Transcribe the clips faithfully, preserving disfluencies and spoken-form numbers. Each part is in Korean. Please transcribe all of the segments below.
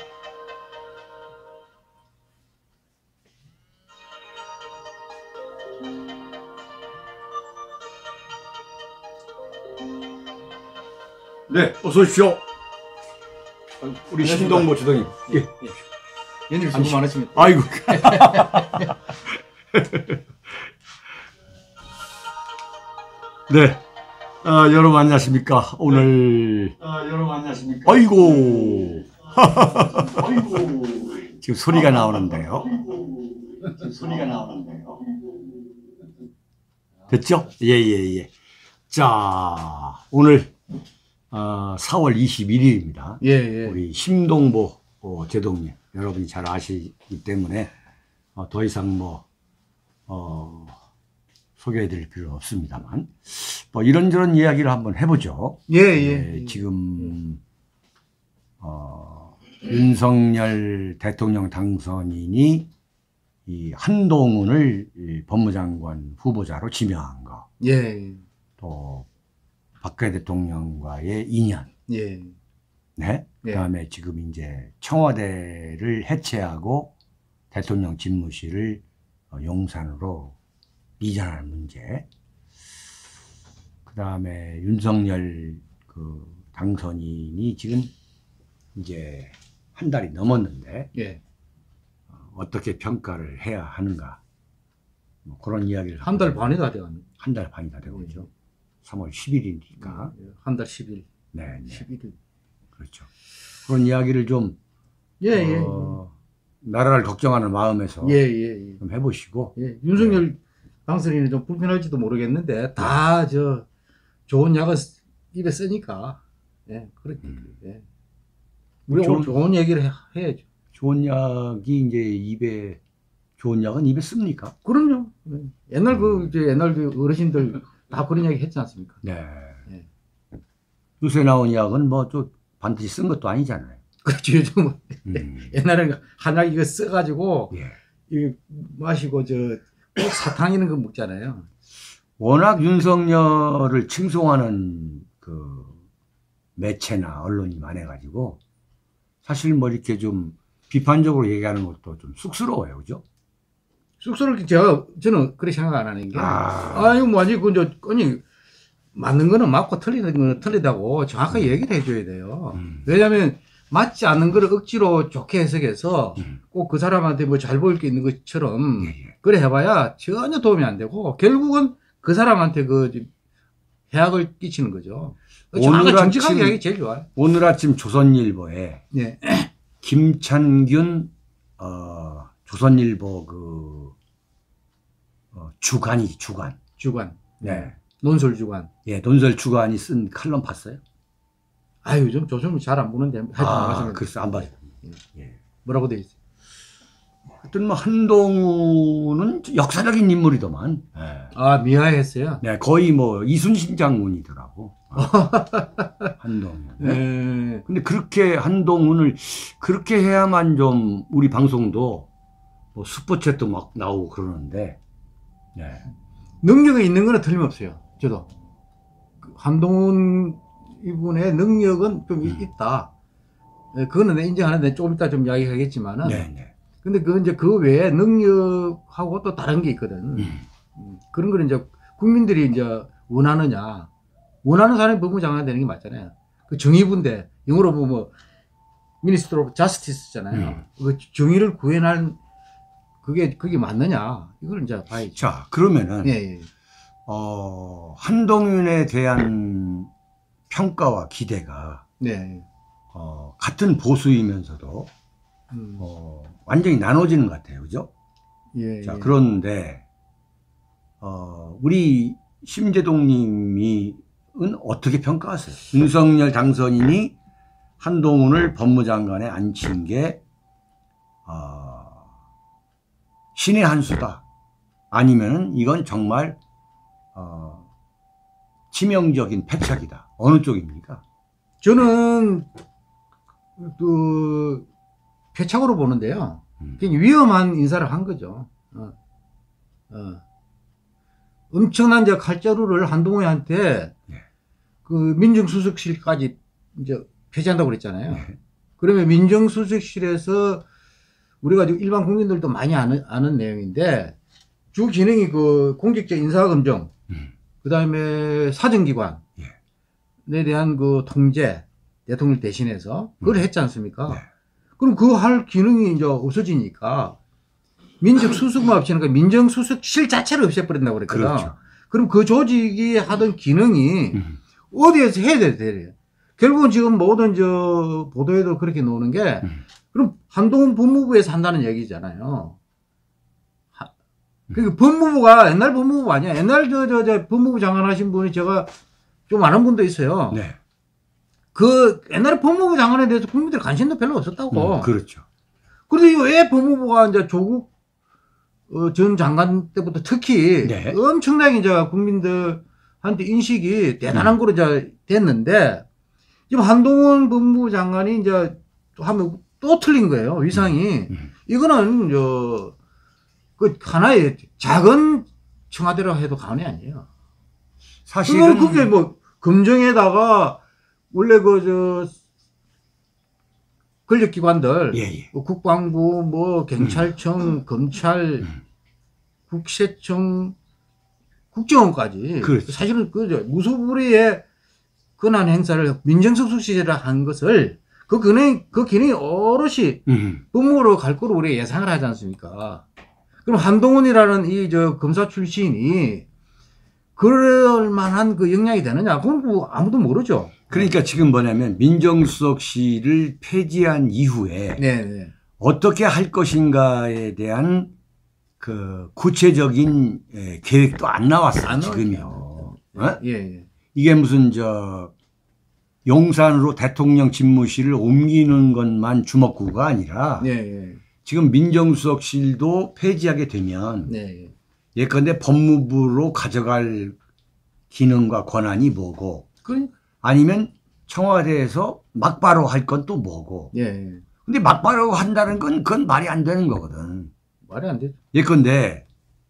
네, 어서 오십시오. 우리 신동보 주동님. 예. 예. 연일 수고 많으십니다. 아이고. 네. 아, 여러분 안녕하십니까. 오늘. 아, 여러분 안녕하십니까. 아이고. 아이고. 지금 소리가 나오는데요. 지금 소리가 나오는데요. 됐죠? 예, 예, 예. 자, 오늘. 어, 사월 이십일일입니다. 예, 예. 우리 심동보 어, 제동님 여러분이 잘 아시기 때문에 어, 더 이상 뭐 어, 소개해드릴 필요 없습니다만 뭐 이런저런 이야기를 한번 해보죠. 예, 예. 예, 지금 어, 윤석열 대통령 당선인이 이 한동훈을 이 법무장관 후보자로 지명한 거. 예. 또 박근혜 대통령과의 인연. 예. 네. 그 다음에 예. 지금 이제 청와대를 해체하고 대통령 집무실을 용산으로 이전하는 문제. 그 다음에 윤석열 그 당선인이 지금 이제 한 달이 넘었는데. 예. 어떻게 평가를 해야 하는가. 뭐 그런 이야기를. 한 달 반이 다 돼가네. 한 달 반이 다 되고 있죠. 예. 삼월 십일이니까. 한 달 십일. 네, 네. 십일. 그렇죠. 그런 이야기를 좀, 예, 어, 예. 나라를 걱정하는 마음에서 예, 예, 예. 좀 해보시고. 예. 윤석열 네. 당선인은 좀 불편할지도 모르겠는데, 다 네. 저 좋은 약을 입에 쓰니까, 예, 그렇게. 음. 예. 우리 좋은, 좋은 얘기를 해, 해야죠. 좋은 약이 이제 입에, 좋은 약은 입에 씁니까? 그럼요. 예. 옛날 음. 그, 이제 옛날 그 어르신들 다 그런 이야기 했지 않습니까? 네. 네. 요새 나온 약은 뭐 또 반드시 쓴 것도 아니잖아요. 그렇죠. 요즘은. 음. 옛날에는 한약 이거 써가지고, 예. 이거 마시고, 저, 꼭 사탕 이런 거 먹잖아요. 워낙 윤석열을 칭송하는 그 매체나 언론이 많아가지고, 사실 뭐 이렇게 좀 비판적으로 얘기하는 것도 좀 쑥스러워요. 그죠? 쑥스럽게 제가, 저는 그렇게 생각 안 하는 게, 아, 아 이거 뭐지, 그, 저, 아니, 맞는 거는 맞고 틀리는 거는 틀리다고 정확하게 음. 얘기를 해줘야 돼요. 음. 왜냐하면 맞지 않는 거를 억지로 좋게 해석해서 음. 꼭 그 사람한테 뭐 잘 보일 게 있는 것처럼 예, 예. 그래 해봐야 전혀 도움이 안 되고 결국은 그 사람한테 그 해악을 끼치는 거죠. 정확하게 정직하게 하기 제일 좋아요. 오늘 아침 조선일보에 예. 김찬균 어, 조선일보 그 어, 주간이 주간 주간 네. 논설주간. 예, 논설주간이 쓴 칼럼 봤어요? 아, 요즘 조선을 잘 안 보는데. 아, 글쎄, 안 봤어요. 예. 예. 뭐라고 돼 있어요? 하여튼 뭐, 한동훈은 역사적인 인물이더만. 예. 아, 미화했어요? 네, 거의 뭐, 이순신 장군이더라고. 한동훈. 네. 예. 근데 그렇게 한동훈을, 그렇게 해야만 좀, 우리 방송도, 뭐, 스포츠도 막 나오고 그러는데, 네. 능력이 있는 거는 틀림없어요. 저도 한동훈 이분의 능력은 좀 음. 있다. 그거는 내 인정하는데 조금 이따 좀 이야기하겠지만은. 네네. 근데 그 이제 그 외에 능력하고 또 다른 게 있거든. 음. 그런 거는 이제 국민들이 이제 원하느냐, 원하는 사람이 법무장관 되는 게 맞잖아요. 그 정의부인데 영어로 보면 뭐 Minister of Justice잖아요. 음. 그 정의를 구현할 그게 그게 맞느냐 이걸 이제 봐야죠. 자 그러면은. 예, 예. 어, 한동훈에 대한 평가와 기대가 네. 어, 같은 보수이면서도 음. 어, 완전히 나눠지는 것 같아요. 그죠? 예, 자, 예. 그런데 어, 우리 심재동 님이 어떻게 평가하세요? 윤석열 당선인이 한동훈을 법무장관에 앉힌 게 어, 신의 한 수다. 아니면은 이건 정말 어, 치명적인 패착이다. 어느 쪽입니까? 저는 그 패착으로 보는데요. 음. 위험한 인사를 한 거죠. 어. 어. 엄청난 이제 칼자루를 한동훈한테 네. 그 민정수석실까지 이제 폐지한다고 그랬잖아요. 네. 그러면 민정수석실에서 우리가 일반 국민들도 많이 아는, 아는 내용인데 주 기능이 그 공직자 인사검증, 음. 그 다음에 사정기관에 예. 대한 그 통제, 대통령 대신해서 그걸 음. 했지 않습니까? 네. 그럼 그 할 기능이 이제 없어지니까 민정수석만 없애니까 민정수석실 자체를 없애버린다고 그랬거든. 그렇죠. 그럼 그 조직이 하던 기능이 음. 어디에서 해야 돼? 결국은 지금 모든 저 보도에도 그렇게 나오는 게 음. 그럼 한동훈 법무부에서 한다는 얘기잖아요. 하, 그러니까 법무부가 옛날 법무부 아니야. 옛날 저, 저, 저 법무부 장관 하신 분이 제가 좀 아는 분도 있어요. 네. 그 옛날에 법무부 장관에 대해서 국민들 관심도 별로 없었다고. 음, 그렇죠. 그런데 왜 법무부가 이제 조국 어, 전 장관 때부터 특히 네. 엄청나게 이제 국민들한테 인식이 대단한 음. 거로 이제 됐는데 지금 한동훈 법무부 장관이 이제 하면 또 틀린 거예요. 위상이. 음. 음. 이거는 저 그 하나의 작은 청와대라고 해도 과언이 아니에요. 사실은 그게 뭐 검증에다가 원래 그 저 권력기관들 예, 예. 뭐 국방부 뭐 경찰청 음. 검찰 음. 국세청 국정원까지 그렇지. 사실은 그 무소불위의 권한 행사를 민정수석실에 한 것을 그 기능 그 기능이 오롯이 음. 법무부로 갈 거로 우리가 예상을 하지 않습니까? 그럼 한동훈이라는 이 저 검사 출신이 그럴 만한 그 역량이 되느냐? 그건 뭐 아무도 모르죠. 그러니까 지금 뭐냐면 민정수석실을 폐지한 이후에 네네. 어떻게 할 것인가에 대한 그 구체적인 예, 계획도 안 나왔어요. 안 지금요. 어? 예, 예. 이게 무슨 저 용산으로 대통령 집무실을 옮기는 것만 주먹구가 아니라 예, 예. 지금 민정수석실도 폐지하게 되면 예, 예컨대 법무부로 가져갈 기능과 권한이 뭐고 그러니까. 아니면 청와대에서 막바로 할 건 또 뭐고. 예, 예. 근데 막바로 한다는 건 그건 말이 안 되는 거거든. 말이 안 되죠. 예컨대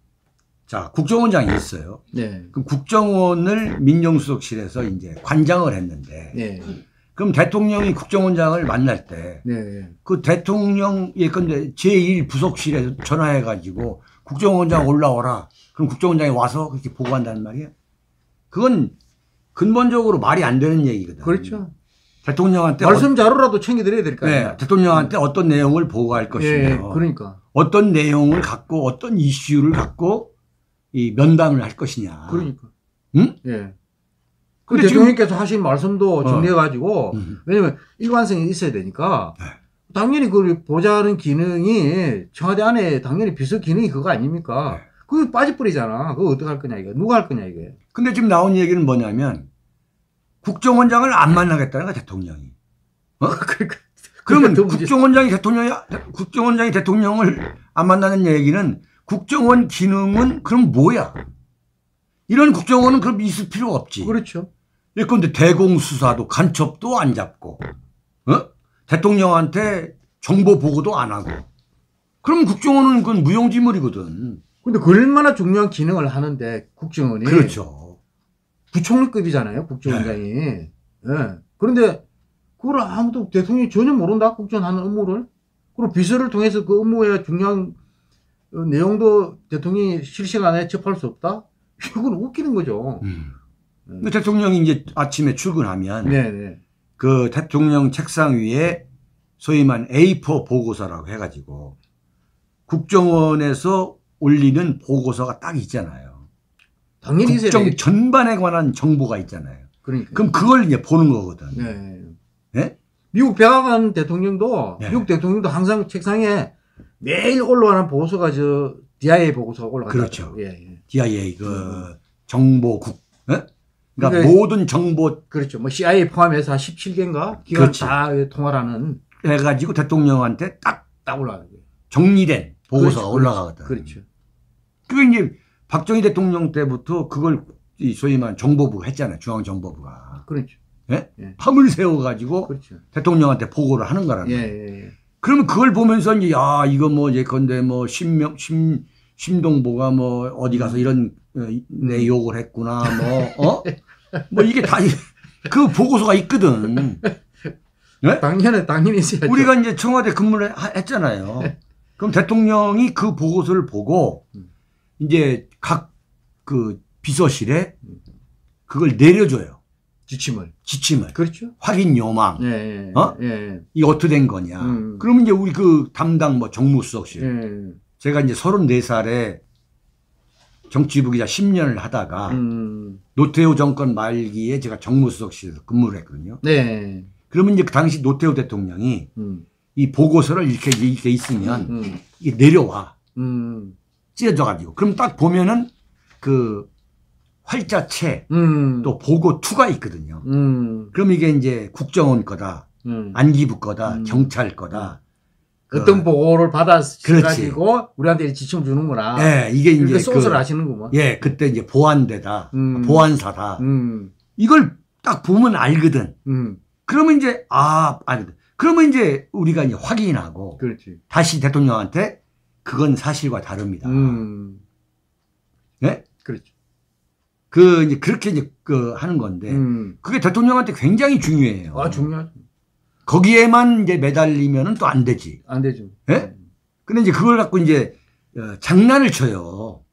자 국정원장이 있어요. 네. 그럼 국정원을 민정수석실에서 이제 관장을 했는데 네. 그럼 대통령이 국정원장을 만날 때 그 네. 대통령 예컨대 제일 부속실에서 전화해 가지고 국정원장 올라오라. 그럼 국정원장이 와서 그렇게 보고한다는 말이에요. 그건 근본적으로 말이 안 되는 얘기거든. 그렇죠. 대통령한테 말씀 자료라도 챙겨드려야 될 거 아니에요. 네, 대통령한테 네. 어떤 내용을 보고할 것이며, 예, 그러니까 어떤 내용을 갖고 어떤 이슈를 갖고 이 면담을 할 것이냐. 그러니까. 응? 예. 그 대통령께서 하신 말씀도 정리해가지고 어. 왜냐면 일관성이 있어야 되니까 네. 당연히 그 보좌하는 기능이 청와대 안에 당연히 비서 기능이 그거 아닙니까? 네. 그게 빠져버리잖아. 그거 어떻게 할 거냐 이게. 누가 할 거냐 이게. 근데 지금 나온 얘기는 뭐냐면 국정원장을 안 만나겠다는 거야 대통령이. 어? 그러니까. 그러면 국정원장이 대통령이 국정원장이 대통령을 안 만나는 얘기는 국정원 기능은 그럼 뭐야? 이런 국정원은 그럼 있을 필요가 없지. 그렇죠. 예컨대 대공수사도 간첩도 안 잡고, 어? 대통령한테 정보 보고도 안 하고. 그럼 국정원은 그건 무용지물이거든. 근데 그 얼마나 중요한 기능을 하는데 국정원이. 그렇죠. 부총리급이잖아요, 국정원장이. 네. 네. 그런데 그걸 아무도 대통령이 전혀 모른다, 국정원 하는 업무를. 그리고 비서를 통해서 그 업무의 중요한 내용도 대통령이 실시간에 접할 수 없다? 이건 웃기는 거죠. 음. 네. 대통령이 이제 아침에 출근하면 네네. 그 대통령 책상 위에 소위 말하는 에이 사 보고서라고 해가지고 국정원에서 올리는 보고서가 딱 있잖아요. 당연히 국정 있어야 전반에 관한 정보가 있잖아요. 그러니까. 그럼 그걸 이제 보는 거거든. 네. 네? 미국 백악관 대통령도 네. 미국 대통령도 항상 책상에 매일 올라가는 보고서가 저 디아이에이 보고서가 올라가죠. 그렇죠. 예, 예. 디아이에이 그 음. 정보국. 네? 그러니까 모든 정보. 그렇죠. 뭐 씨아이에이 포함해서 한 십칠 개인가 기관 그렇지. 다 통화하는. 해가지고 대통령한테 딱, 딱 올라가는 거예요. 정리된 보고서가 그렇죠. 올라가거든. 그렇죠. 그게 이제 박정희 대통령 때부터 그걸 소위 말하는 정보부가 했잖아요. 중앙정보부가. 그렇죠. 예? 예. 밤을 세워가지고 그렇죠. 대통령한테 보고를 하는 거라는 거예요. 예, 예, 예. 그러면 그걸 보면서 이제 야 이거 뭐 예컨대 뭐 심명 심 심동보가 뭐 어디 가서 이런 내 욕을 했구나 뭐 어? 뭐 이게 다 그 보고서가 있거든. 네? 당연히, 당연히 있어야죠. 우리가 이제 청와대 근무를 하, 했잖아요. 그럼 대통령이 그 보고서를 보고 이제 각 그 비서실에 그걸 내려줘요. 지침을. 지침을. 그렇죠. 확인 요망. 예, 예, 어? 예. 이게 어떻게 된 거냐. 음. 그러면 이제 우리 그 담당 뭐 정무수석실. 예. 제가 이제 서른네 살에 정치부 기자 십 년을 하다가 음. 노태우 정권 말기에 제가 정무수석실에서 근무를 했거든요. 네. 그러면 이제 그 당시 노태우 대통령이 음. 이 보고서를 이렇게, 이렇게 있으면 음. 이게 내려와. 음. 찢어져가지고. 그럼 딱 보면은 그 활자체 음. 또 보고 투가 있거든요. 음. 그럼 이게 이제 국정원 거다, 음. 안기부 거다, 음. 경찰 거다. 그 어떤 보고를 받아가지고 그렇지. 우리한테 지침 주는구나. 예, 이게 이제 소스를 그, 하시는구만. 예, 그때 이제 보안대다, 음. 보안사다. 음. 이걸 딱 보면 알거든. 음. 그러면 이제 아, 알거든. 그러면 이제 우리가 이제 확인하고 그렇지. 다시 대통령한테 그건 사실과 다릅니다. 음. 예? 그렇죠. 그 이제 그렇게 이제 그 하는 건데 음. 그게 대통령한테 굉장히 중요해요. 아, 중요하죠. 거기에만 이제 매달리면은 또 안 되지. 안 되죠. 예? 근데 이제 그걸 갖고 이제 어, 장난을 쳐요.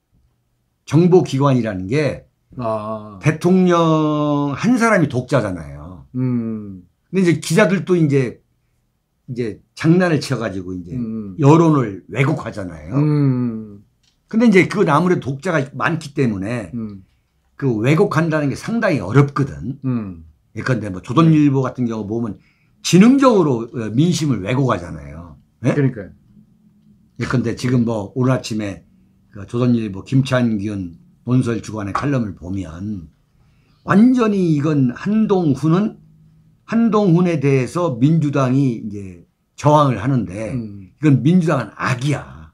정보기관이라는 게 아. 대통령 한 사람이 독자잖아요. 음. 근데 이제 기자들도 이제 이제 장난을 쳐가지고 이제 음. 여론을 왜곡하잖아요. 음. 근데 이제 그건 아무래도 독자가 많기 때문에 음. 그 왜곡한다는 게 상당히 어렵거든. 음. 예컨대 뭐 조선일보 같은 경우 보면 지능적으로 민심을 왜곡하잖아요. 예? 그러니까요. 예컨대 지금 뭐 오늘 아침에 그 조선일보 김찬균 논설 주간의 칼럼을 보면 완전히 이건 한동훈은 한동훈에 대해서 민주당이 이제 저항을 하는데 음. 이건 민주당은 악이야.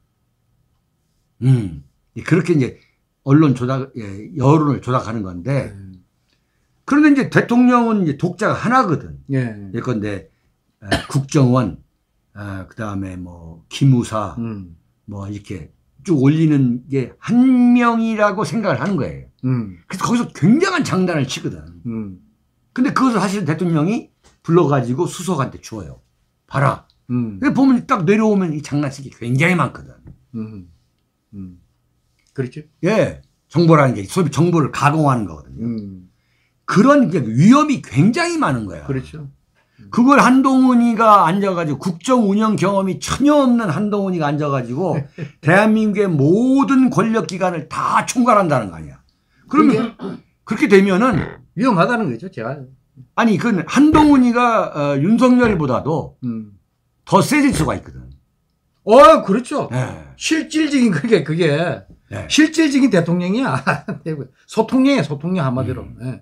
음. 그렇게 이제 언론 조작, 예, 여론을 조작하는 건데 음. 그런데 이제 대통령은 이제 독자가 하나거든. 예. 예컨대 에, 국정원, 아, 그 다음에 뭐 기무사, 음. 뭐 이렇게 쭉 올리는 게 한 명이라고 생각을 하는 거예요. 음. 그래서 거기서 굉장한 장난을 치거든. 음. 근데 그것을 사실 대통령이 불러가지고 수석한테 줘요. 봐라. 음. 근데 보면 딱 내려오면 이 장난치기 굉장히 많거든. 음. 음. 그렇죠. 예. 정보라는 게 소위 정보를 가공하는 거거든요. 음. 그런 게 위험이 굉장히 많은 거야. 그렇죠. 그걸 한동훈이가 앉아가지고 국정 운영 경험이 전혀 없는 한동훈이가 앉아가지고 대한민국의 모든 권력기관을 다 총괄한다는 거 아니야. 그러면 그렇게 되면은 위험하다는 거죠, 제가. 아니 그 한동훈이가 어, 윤석열보다도 음. 더 세질 수가 있거든. 어, 그렇죠. 예. 실질적인 그게 그게 예. 실질적인 대통령이야. 소통령이야, 소통령 한마디로. 음. 예.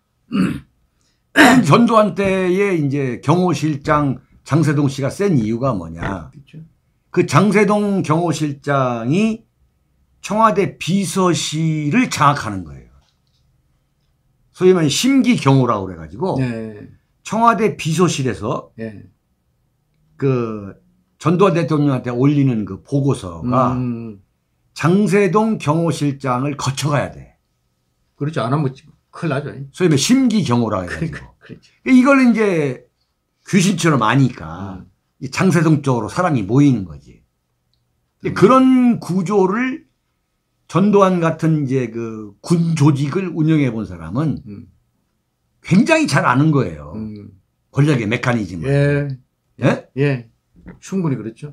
전두환 때의 이제 경호실장 장세동 씨가 센 이유가 뭐냐. 그렇죠. 그 장세동 경호실장이 청와대 비서실을 장악하는 거예요. 소위 말해 심기 경호라고 그래가지고 예. 청와대 비서실에서 예. 그 전두환 대통령한테 올리는 그 보고서가 음. 장세동 경호실장을 거쳐가야 돼. 그렇죠. 안 하면 큰일 나죠. 소위 말해 심기 경호라고 해가지고. 그러니까, 그렇죠. 이걸 이제 귀신처럼 아니까 음. 장세동 쪽으로 사람이 모이는 거지. 음. 그런 구조를 전두환 같은 이제 그 군 조직을 운영해 본 사람은 음. 굉장히 잘 아는 거예요. 음. 권력의 메커니즘을. 예. 예? 예. 충분히 그렇죠.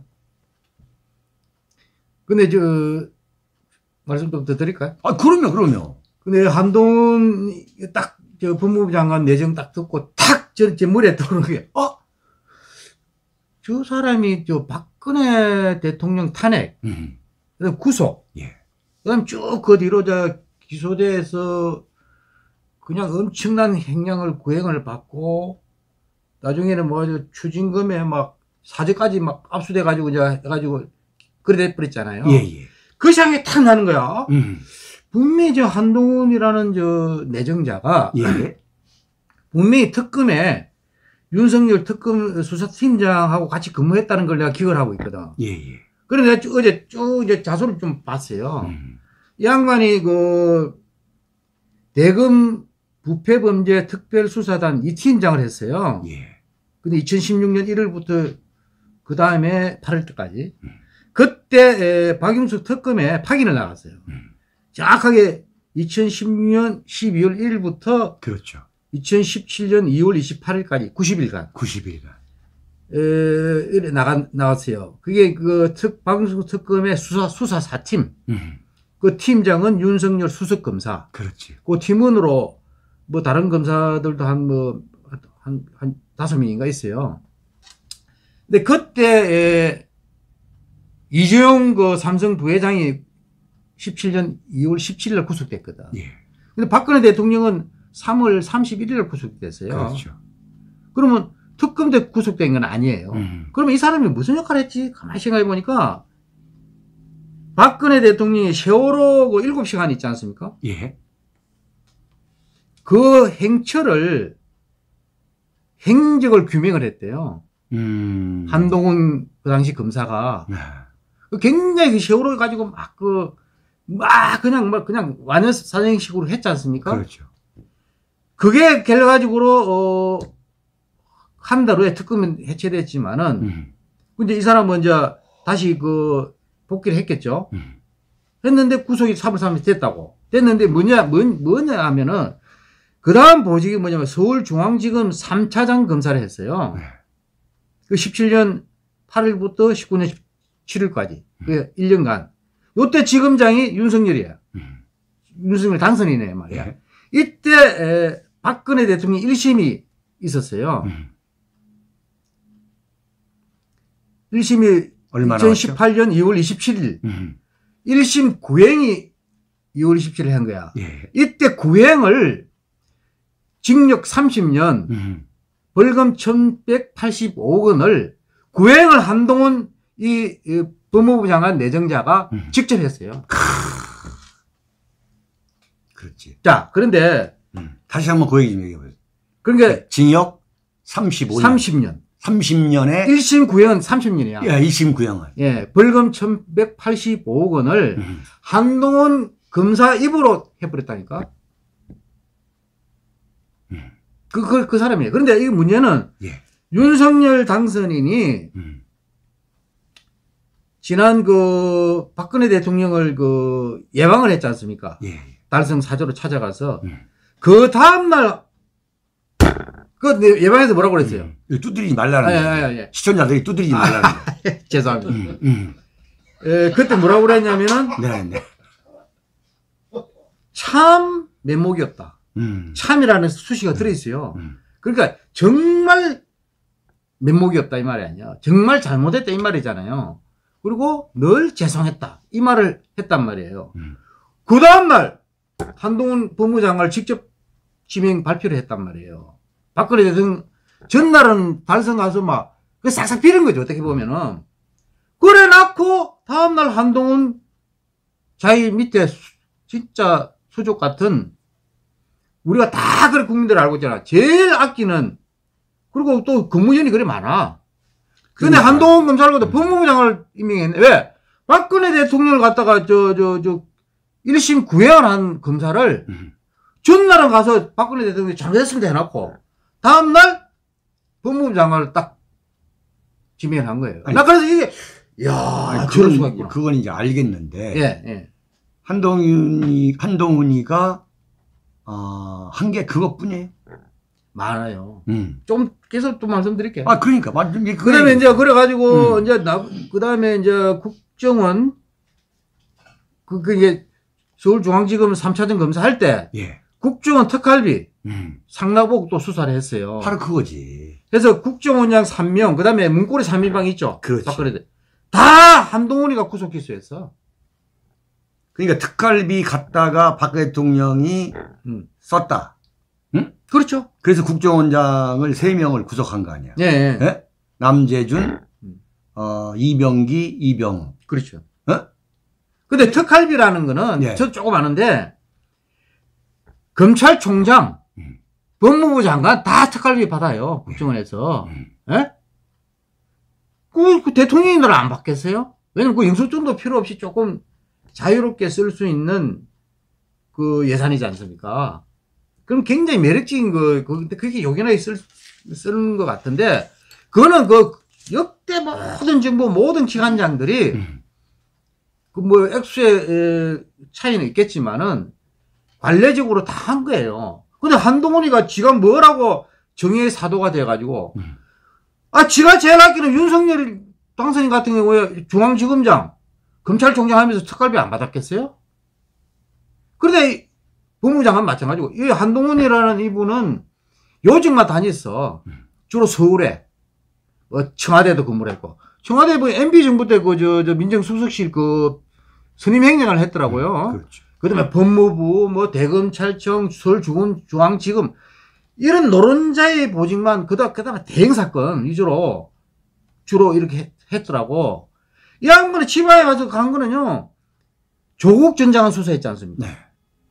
근데 저 말씀 좀 더 드릴까요? 아, 그럼요, 그럼요. 근데 한동훈 딱 저 법무부 장관 내정 딱 듣고 탁 저 제 머리에 떠오르는 게 어? 저 사람이 저 박근혜 대통령 탄핵, 음. 그다음 구속, 예. 그다음 쭉 그 뒤로 저 기소돼서 그냥 엄청난 행령을 구행을 받고 나중에는 뭐 추징금에 막 사저까지 막 압수돼 가지고 이제 해가지고 그래 돼 버렸잖아요. 예, 예. 그 생각이 탁 나는 거야. 음. 분명히 저 한동훈이라는 저 내정자가 예. 분명히 특검에 윤석열 특검 수사팀장하고 같이 근무했다는 걸 내가 기억을 하고 있거든. 예, 예. 그래서 내가 쭉 어제 쭉 이제 자소를 좀 봤어요. 음. 이 양반이 그 대검 부패범죄 특별수사단 이 팀장을 했어요. 예. 근데 이천십육 년 일월부터 그 다음에 팔월까지 음. 그때 에, 박용수 특검에 파견을 나갔어요. 음. 정확하게 이천십육 년 십이월 일일부터 그렇죠. 이천십칠 년 이월 이십팔일까지 구십 일간. 구십 일간. 에, 나가, 나갔어요. 그게 그 특, 박용수 특검의 수사, 수사 사 팀. 음. 그 팀장은 윤석열 수석검사. 그렇지. 그 팀원으로 뭐 다른 검사들도 한 뭐, 한, 한 다섯 명인가 있어요. 근데 그때 이재용 그 삼성 부회장이 십칠 년 이월 십칠일 구속됐거든. 예. 근데 박근혜 대통령은 삼월 삼십일일 구속됐어요. 그렇죠. 그러면 특검 때 구속된 건 아니에요. 음. 그러면 이 사람이 무슨 역할을 했지? 가만히 생각해 보니까 박근혜 대통령이 세월호 그 일곱 시간 있지 않습니까? 예. 그 행처를 행적을 규명을 했대요. 음. 한동훈 그 당시 검사가 네. 굉장히 그 세월호 가지고 막 그 막 그냥 막 그냥 완전 사정식으로 했지 않습니까? 그렇죠. 그게 결과적으로 어 한 달 후에 특검은 해체됐지만은 음. 근데 이 사람 먼저 다시 그 복귀를 했겠죠. 음. 했는데 구속이 삼월 삼일 됐다고. 됐는데 뭐냐 뭐, 뭐냐 하면은 그 다음 보직이 뭐냐면 서울중앙지검 삼 차장 검사를 했어요. 네. 그 십칠 년 팔일부터 십구 년 칠일까지. 음. 그 일 년간. 요때 지검장이 윤석열이야. 음. 윤석열 당선이네 말이야. 네. 이때 에, 박근혜 대통령 일 심이 있었어요. 음. 일 심이 얼마나 이천십팔 년 왔죠? 이월 이십칠일. 음. 일 심 구행이 이월 이십칠일에 한 거야. 예. 이때 구행을 징역 삼십 년, 음. 벌금 천백팔십오억 원을 구행을 한동훈 이, 이 법무부 장관 내정자가 음. 직접 했어요. 그렇지. 자, 그런데 음. 다시 한번 그 얘기 좀 얘기해 보세요. 그러니까 징역 삼십오 년. 삼십 년. 삼십 년에 일 심 구형은 삼십 년이야. 예, 이 심 구형은. 예, 벌금 천백팔십오억 원을 음. 한동훈 검사 입으로 해버렸다니까. 음. 그, 그, 그 사람이에요. 그런데 이 문제는 예. 윤석열 당선인이 음. 지난 그 박근혜 대통령을 그 예방을 했지 않습니까? 예. 달성 사저로 찾아가서 음. 그 다음날 그 예방에서 뭐라고 그랬어요? 음. 두드리지 말라는 거예요. 아, 아, 아, 시청자들이 두드리지 말라는 거예요. 아, 죄송합니다. 음, 음. 에, 그때 뭐라고 그랬냐면은 네, 네. 참 면목이었다. 음. 참이라는 수식어가 음. 들어있어요. 음. 그러니까 정말 면목이었다 이 말이 아니야. 정말 잘못했다 이 말이잖아요. 그리고 늘 죄송했다 이 말을 했단 말이에요. 음. 그 다음날 한동훈 법무장관을 직접 지명 발표를 했단 말이에요. 박근혜 대통령 전날은 달성 가서 막 그 싹싹 비는 거죠. 어떻게 보면은. 그래 놓고 다음날 한동훈 자기 밑에 수, 진짜 수족 같은 우리가 다 그래 국민들 알고 있잖아. 제일 아끼는 그리고 또 근무연이 그래 많아. 근데 그러니까. 한동훈 검사를 법무부 장관을 임명했네. 왜? 박근혜 대통령을 갖다가 저 저 저 일 심 구형을 한 검사를 음. 전날은 가서 박근혜 대통령이 잘못했습니다 해놓고 다음날 법무부 장관을 딱 지명을 한 거예요. 아니, 나 그래서 이게, 이야, 아니, 그럴 수가 있구나. 그건 이제 알겠는데. 예, 예. 한동훈이, 한동훈이가, 어, 한 게 그것 뿐이에요. 많아요. 음. 좀 계속 또 말씀드릴게요. 아, 그러니까. 그 다음에 이제, 그래가지고, 음. 이제, 나, 그 다음에 이제 국정원, 그, 그게 서울중앙지검 삼 차장 검사할 때. 예. 국정원 특활비. 음. 상납복 또 수사를 했어요. 바로 그거지. 그래서 국정원장 삼 명, 그 다음에 문고리 삼 인방 있죠. 그렇지. 다 한동훈이가 구속 기소했어. 그러니까 특활비 갖다가 박 대통령이 음. 썼다. 응? 그렇죠. 그래서 국정원장을 세 명을 구속한 거 아니야. 네. 네? 남재준, 음. 어, 이병기, 이병우. 그렇죠. 어? 근데 특활비라는 거는 네. 저 조금 아는데 검찰총장, 음. 법무부 장관 다 특활비 받아요. 국정원에서. 음. 예? 그, 그 대통령님들은 안 받겠어요? 왜냐면 그 영수증도 필요 없이 조금 자유롭게 쓸 수 있는 그 예산이지 않습니까? 그럼 굉장히 매력적인 거, 근데 그렇게 요긴하게 쓸, 쓰는 것 같은데 그거는 그 역대 모든 정부 모든 기관장들이 음. 그 뭐 액수의 차이는 있겠지만은 관례적으로 다 한 거예요. 근데 한동훈이가 지가 뭐라고 정의의 사도가 돼가지고 음. 아 지가 제일 아끼는 윤석열 당선인 같은 경우에 중앙지검장 검찰총장 하면서 특갈비 안 받았겠어요? 그런데 법무장관 마찬가지고 이 한동훈이라는 이분은 요직만 다녔어. 주로 서울에 뭐 청와대도 근무를 했고 청와대 뭐 엠비 정부 때 그 저 저 민정수석실 그 선임 행정을 했더라고요. 음, 그렇죠. 그다음에 법무부 뭐 대검찰청 서울중앙지검 이런 노른자의 보직만 그다 그다음에 대형 사건 위주로 주로 이렇게 했, 했더라고. 이 양반이 지방에 가서 간 거는요 조국 전 장관 수사했지 않습니까? 네.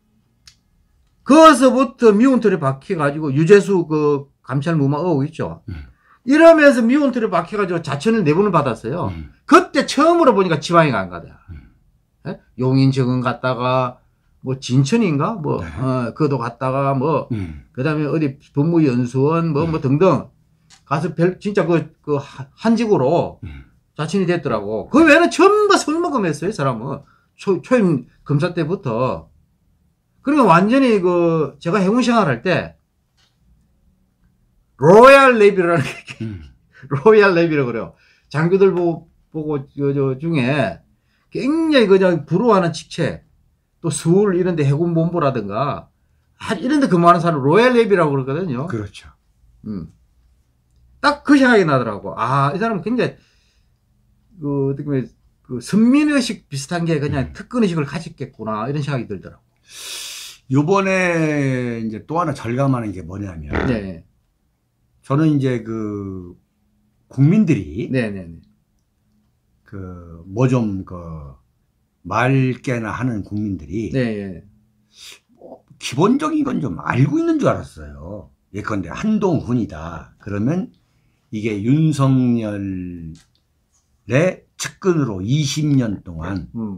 거기서부터 미운털에 박혀가지고 유재수 그 감찰 무마 의혹 있죠. 음. 이러면서 미운털에 박혀가지고 자천을 네 번을 받았어요. 음. 그때 처음으로 보니까 지방에 간 거다. 음. 예? 용인 정원 갔다가 뭐 진천인가 뭐 네. 어, 그도 갔다가 뭐 음. 그다음에 어디 법무연수원 뭐뭐 뭐 등등 가서 별 진짜 그 그 한직으로 음. 자천이 됐더라고. 그 외에는 전부 손모금했어요 사람은 초, 초임 검사 때부터. 그러니까 완전히 그 제가 해군 생활할 때 로얄 네비라는 게 음. 로얄 네비라고 그래요. 장교들 보고 보고 저, 저 중에 굉장히 그냥 부러워하는 직책 또 서울 이런 데 해군 본부라든가 아, 이런 데 근무하는 사람 로얄 네비라고 그러거든요. 그렇죠. 음. 딱 그 생각이 나더라고. 아, 이 사람은 굉장히 그 어떻게 보면 그 선민의식 비슷한 게 그냥 음. 특권의식을 가졌겠구나 이런 생각이 들더라고. 요번에 이제 또 하나 절감하는 게 뭐냐면 네. 저는 이제 그 국민들이 네네네. 그 뭐 좀 그 맑게나 하는 국민들이 네. 뭐 기본적인 건 좀 알고 있는 줄 알았어요. 예컨대 한동훈이다. 그러면 이게 윤석열의 측근으로 이십 년 동안 음.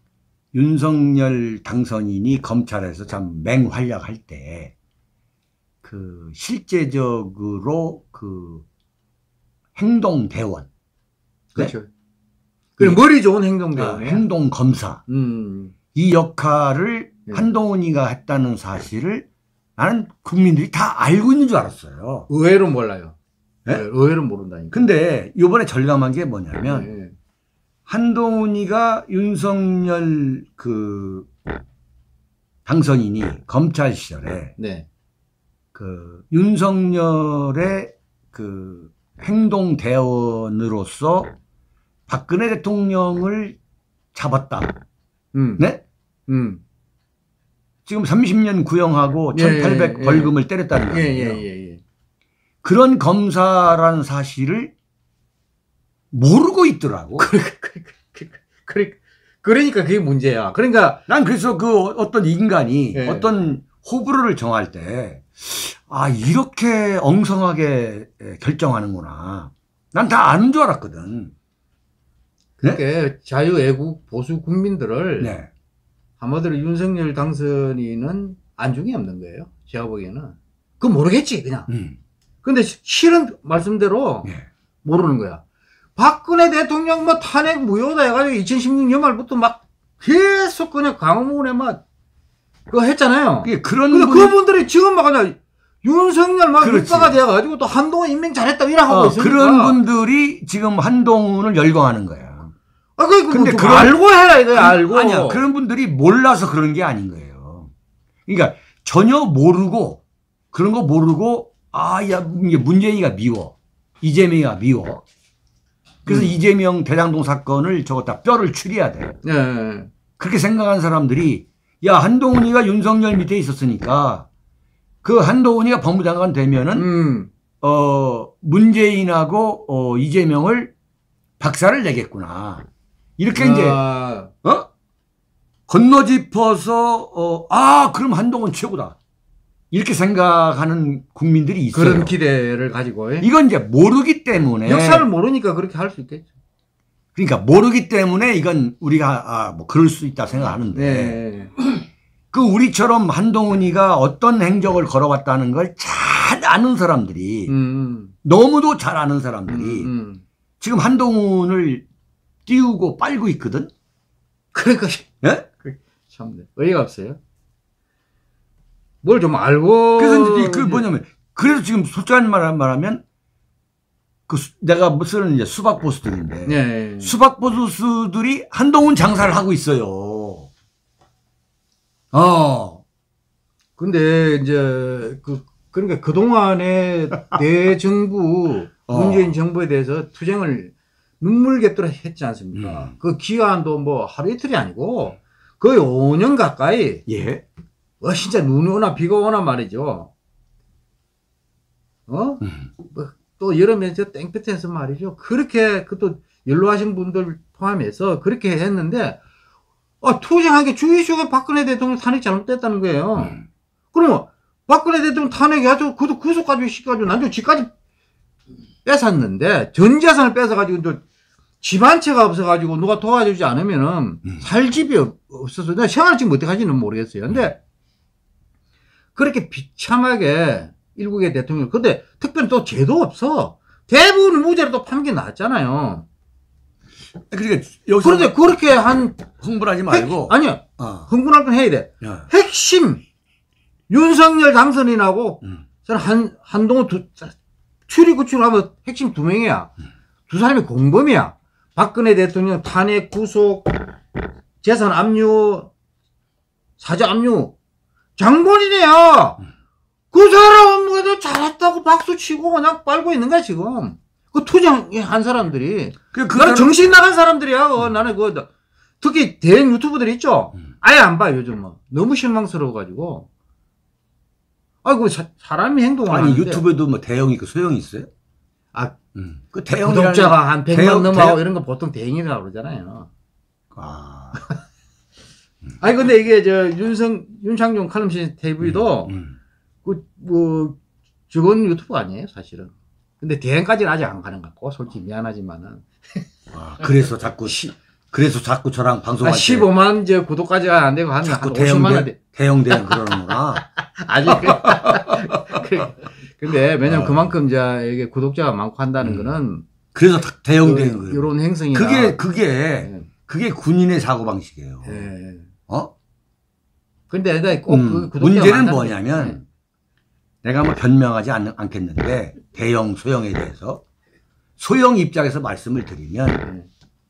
윤석열 당선인이 검찰에서 참 맹활약할 때 그 실제적으로 그 행동대원. 그렇죠. 그리고 머리 좋은 행동대원. 아, 행동검사. 음. 이 역할을 네. 한동훈이가 했다는 사실을 나는 국민들이 다 알고 있는 줄 알았어요. 의외로 몰라요. 네? 네, 의외로 모른다니까. 근데 이번에 절감한 게 뭐냐면 네. 한동훈이가 윤석열 그 당선인이 검찰 시절에 네. 그 윤석열의 그 행동대원으로서 박근혜 대통령을 잡았다. 음. 네? 음. 지금 삼십 년 구형하고 예, 천팔백 예, 벌금을 예. 때렸다는 거예요. 예, 예, 예, 예. 그런 검사라는 사실을 모르고 있더라고. 그러니까 그게 문제야. 그러니까 난 그래서 그 어떤 인간이 예. 어떤 호불호를 정할 때 아, 이렇게 엉성하게 결정하는구나. 난 다 아는 줄 알았거든. 그러니까 네? 자유애국 보수 국민들을 네. 한마디로 윤석열 당선인은 안중이 없는 거예요. 제가 보기에는. 그건 모르겠지 그냥. 음. 근데 실은 말씀대로 네. 모르는 거야. 박근혜 대통령 뭐 탄핵 무효다 해가지고 이천십육 년 말부터 막 계속 그냥 강화문에 막 그거 했잖아요. 그런 근데 분... 그분들이 지금 막 그냥 윤석열 막 육사가 돼가지고 또 한동훈 임명 잘했다 이라 하고 어, 있으니까. 그런 분들이 지금 한동훈을 열광하는 거야. 아, 그, 근데 그런, 알고 해라 이거야, 알고. 아니야. 그런 분들이 몰라서 그런 게 아닌 거예요. 그러니까 전혀 모르고 그런 거 모르고 아, 야, 이게 문재인이가 미워. 이재명이가 미워. 그래서 음. 이재명 대장동 사건을 저거 다 뼈를 추려야 돼. 네. 그렇게 생각한 사람들이 야, 한동훈이가 윤석열 밑에 있었으니까 그 한동훈이가 법무장관 되면은 음. 어, 문재인하고 어, 이재명을 박살을 내겠구나. 이렇게 아. 이제 어? 건너짚어서 어, 아, 그럼 한동훈 최고다. 이렇게 생각하는 국민들이 있어요. 그런 기대를 가지고. 예? 이건 이제 모르기 때문에. 역사를 모르니까 그렇게 할 수 있겠죠. 그러니까 모르기 때문에 이건 우리가 아, 뭐 그럴 수 있다 생각하는데 네. 그 우리처럼 한동훈이가 어떤 행적을 걸어왔다는 걸 잘 아는 사람들이 음. 너무도 잘 아는 사람들이 음, 음. 지금 한동훈을 띄우고 빨고 있거든. 그러니까 예? 참 어이가 없어요. 뭘 좀 알고. 그래서 이제 그 뭐냐면 그래서 지금 솔직한 말 말하면 그 수, 내가 쓰는 이제 수박 보수들인데 네. 수박 보수들이 한동훈 장사를 하고 있어요. 어. 근데 이제 그 그러니까 그 동안에 대정부 어. 문재인 정부에 대해서 투쟁을 눈물겹도록 했지 않습니까? 음. 그 기간도 뭐 하루 이틀이 아니고 거의 오 년 가까이. 예. 어, 진짜 눈이 오나 비가 오나 말이죠. 어? 음. 뭐, 또 여름에서 땡볕에서 말이죠. 그렇게, 그또 연로하신 분들 포함해서 그렇게 했는데, 아, 투쟁한 게 주의수가 박근혜 대통령 탄핵 잘못됐다는 거예요. 음. 그러면, 박근혜 대통령 탄핵이 아주, 그도 구속까지 시켜가지고, 나중에 집까지 뺏었는데, 전 재산을 뺏어가지고, 또 집 한 채가 없어가지고, 누가 도와주지 않으면은, 음. 살 집이 없어서, 내가 생활을 지금 어떻게 하지는 모르겠어요. 근데, 그렇게 비참하게 일국의 대통령, 근데 특별히 또 죄도 없어. 대부분 무죄로 또 판결 나왔잖아요. 그러니까 여기서 그런데 그렇게 한 흥분하지 말고 핵, 아니요. 어. 흥분할 건 해야 돼. 야. 핵심 윤석열 당선이 나고 음. 저는 한 한동훈 두 출입구출하면 핵심 두 명이야. 음. 두 사람이 공범이야. 박근혜 대통령 탄핵 구속 재산 압류 사저 압류 장본인이야. 음. 그 사람은 뭐도 잘했다고 박수 치고 그냥 빨고 있는 거야 지금. 그 투쟁한 사람들이. 그, 그 나는 사람... 정신 나간 사람들이야. 어, 나는 그 특히 대형 유튜브들 있죠. 음. 아예 안 봐 요즘 뭐. 너무 실망스러워가지고. 아이고 사, 사람이 행동을 아니 하는데. 유튜브에도 뭐 대형이 있고 소형이 있어요? 아, 음. 그 대형 구독자가 한 백만 대형, 넘어가고 대형... 이런 거 보통 대형이라고 그러잖아요. 아. 아니 근데 이게 저 윤성 윤창용 칼럼시 티비도 음, 음. 그 뭐 적은 유튜브 아니에요 사실은. 근데 대행까지는 아직 안 가는 것 같고 솔직히 미안하지만은. 아, 그래서 자꾸 시, 그래서 자꾸 저랑 방송할 아, 때 십오만 저 구독까지가 안 되고 한 자꾸 대형 대, 대형 대형 그러는구나. 아직 그, 근데 왜냐면 어. 그만큼 이제 이게 구독자가 많고 한다는 음. 거는 그래서 대형 그, 대형 그래요. 이런 행성이나 그게 그게 네. 그게 군인의 사고 방식이에요. 네. 어? 근데 꼭 음, 그 구독자가 문제는 많다는 뭐냐면 게, 네. 내가 뭐 변명하지 않, 않겠는데 대형 소형에 대해서 소형 입장에서 말씀을 드리면 네.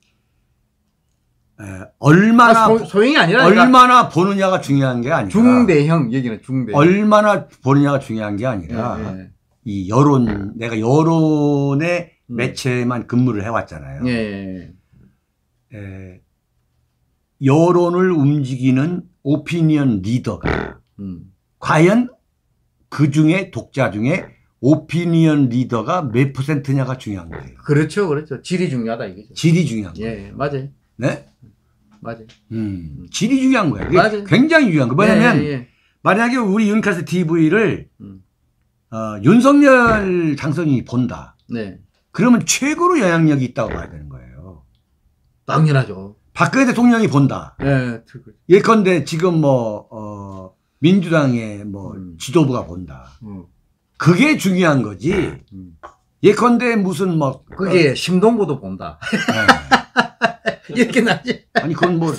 에, 얼마나 아, 소, 소형이 아니라 얼마나 보느냐가 중요한 게 아니라 중대형 얘기는 중대. 얼마나 보느냐가 중요한 게 아니라 네, 네. 이 여론 내가 여론의 음. 매체만 근무를 해왔잖아요. 예. 에, 여론을 움직이는 오피니언 리더가 음. 과연 그 중에 독자 중에 오피니언 리더가 몇 퍼센트냐가 중요한 거예요. 그렇죠, 그렇죠. 질이 중요하다 이거죠. 질이 중요한 거예요. 예, 맞아요, 네? 맞아요. 음, 질이 중요한 거예요. 맞아요. 굉장히 중요한 거. 뭐냐면 예, 예, 예. 만약에 우리 윤카스 티비를 음. 어, 윤석열 당선인이 본다. 네, 그러면 최고로 영향력이 있다고 봐야 되는 거예요. 당연하죠. 박근혜 대통령이 본다. 예, 예컨대 지금 뭐 어, 민주당의 뭐 음. 지도부가 본다. 음. 그게 중요한 거지. 음. 예컨대 무슨 뭐 그게 심동보도 본다. 네. 이렇게 나지. 아니 그건 뭐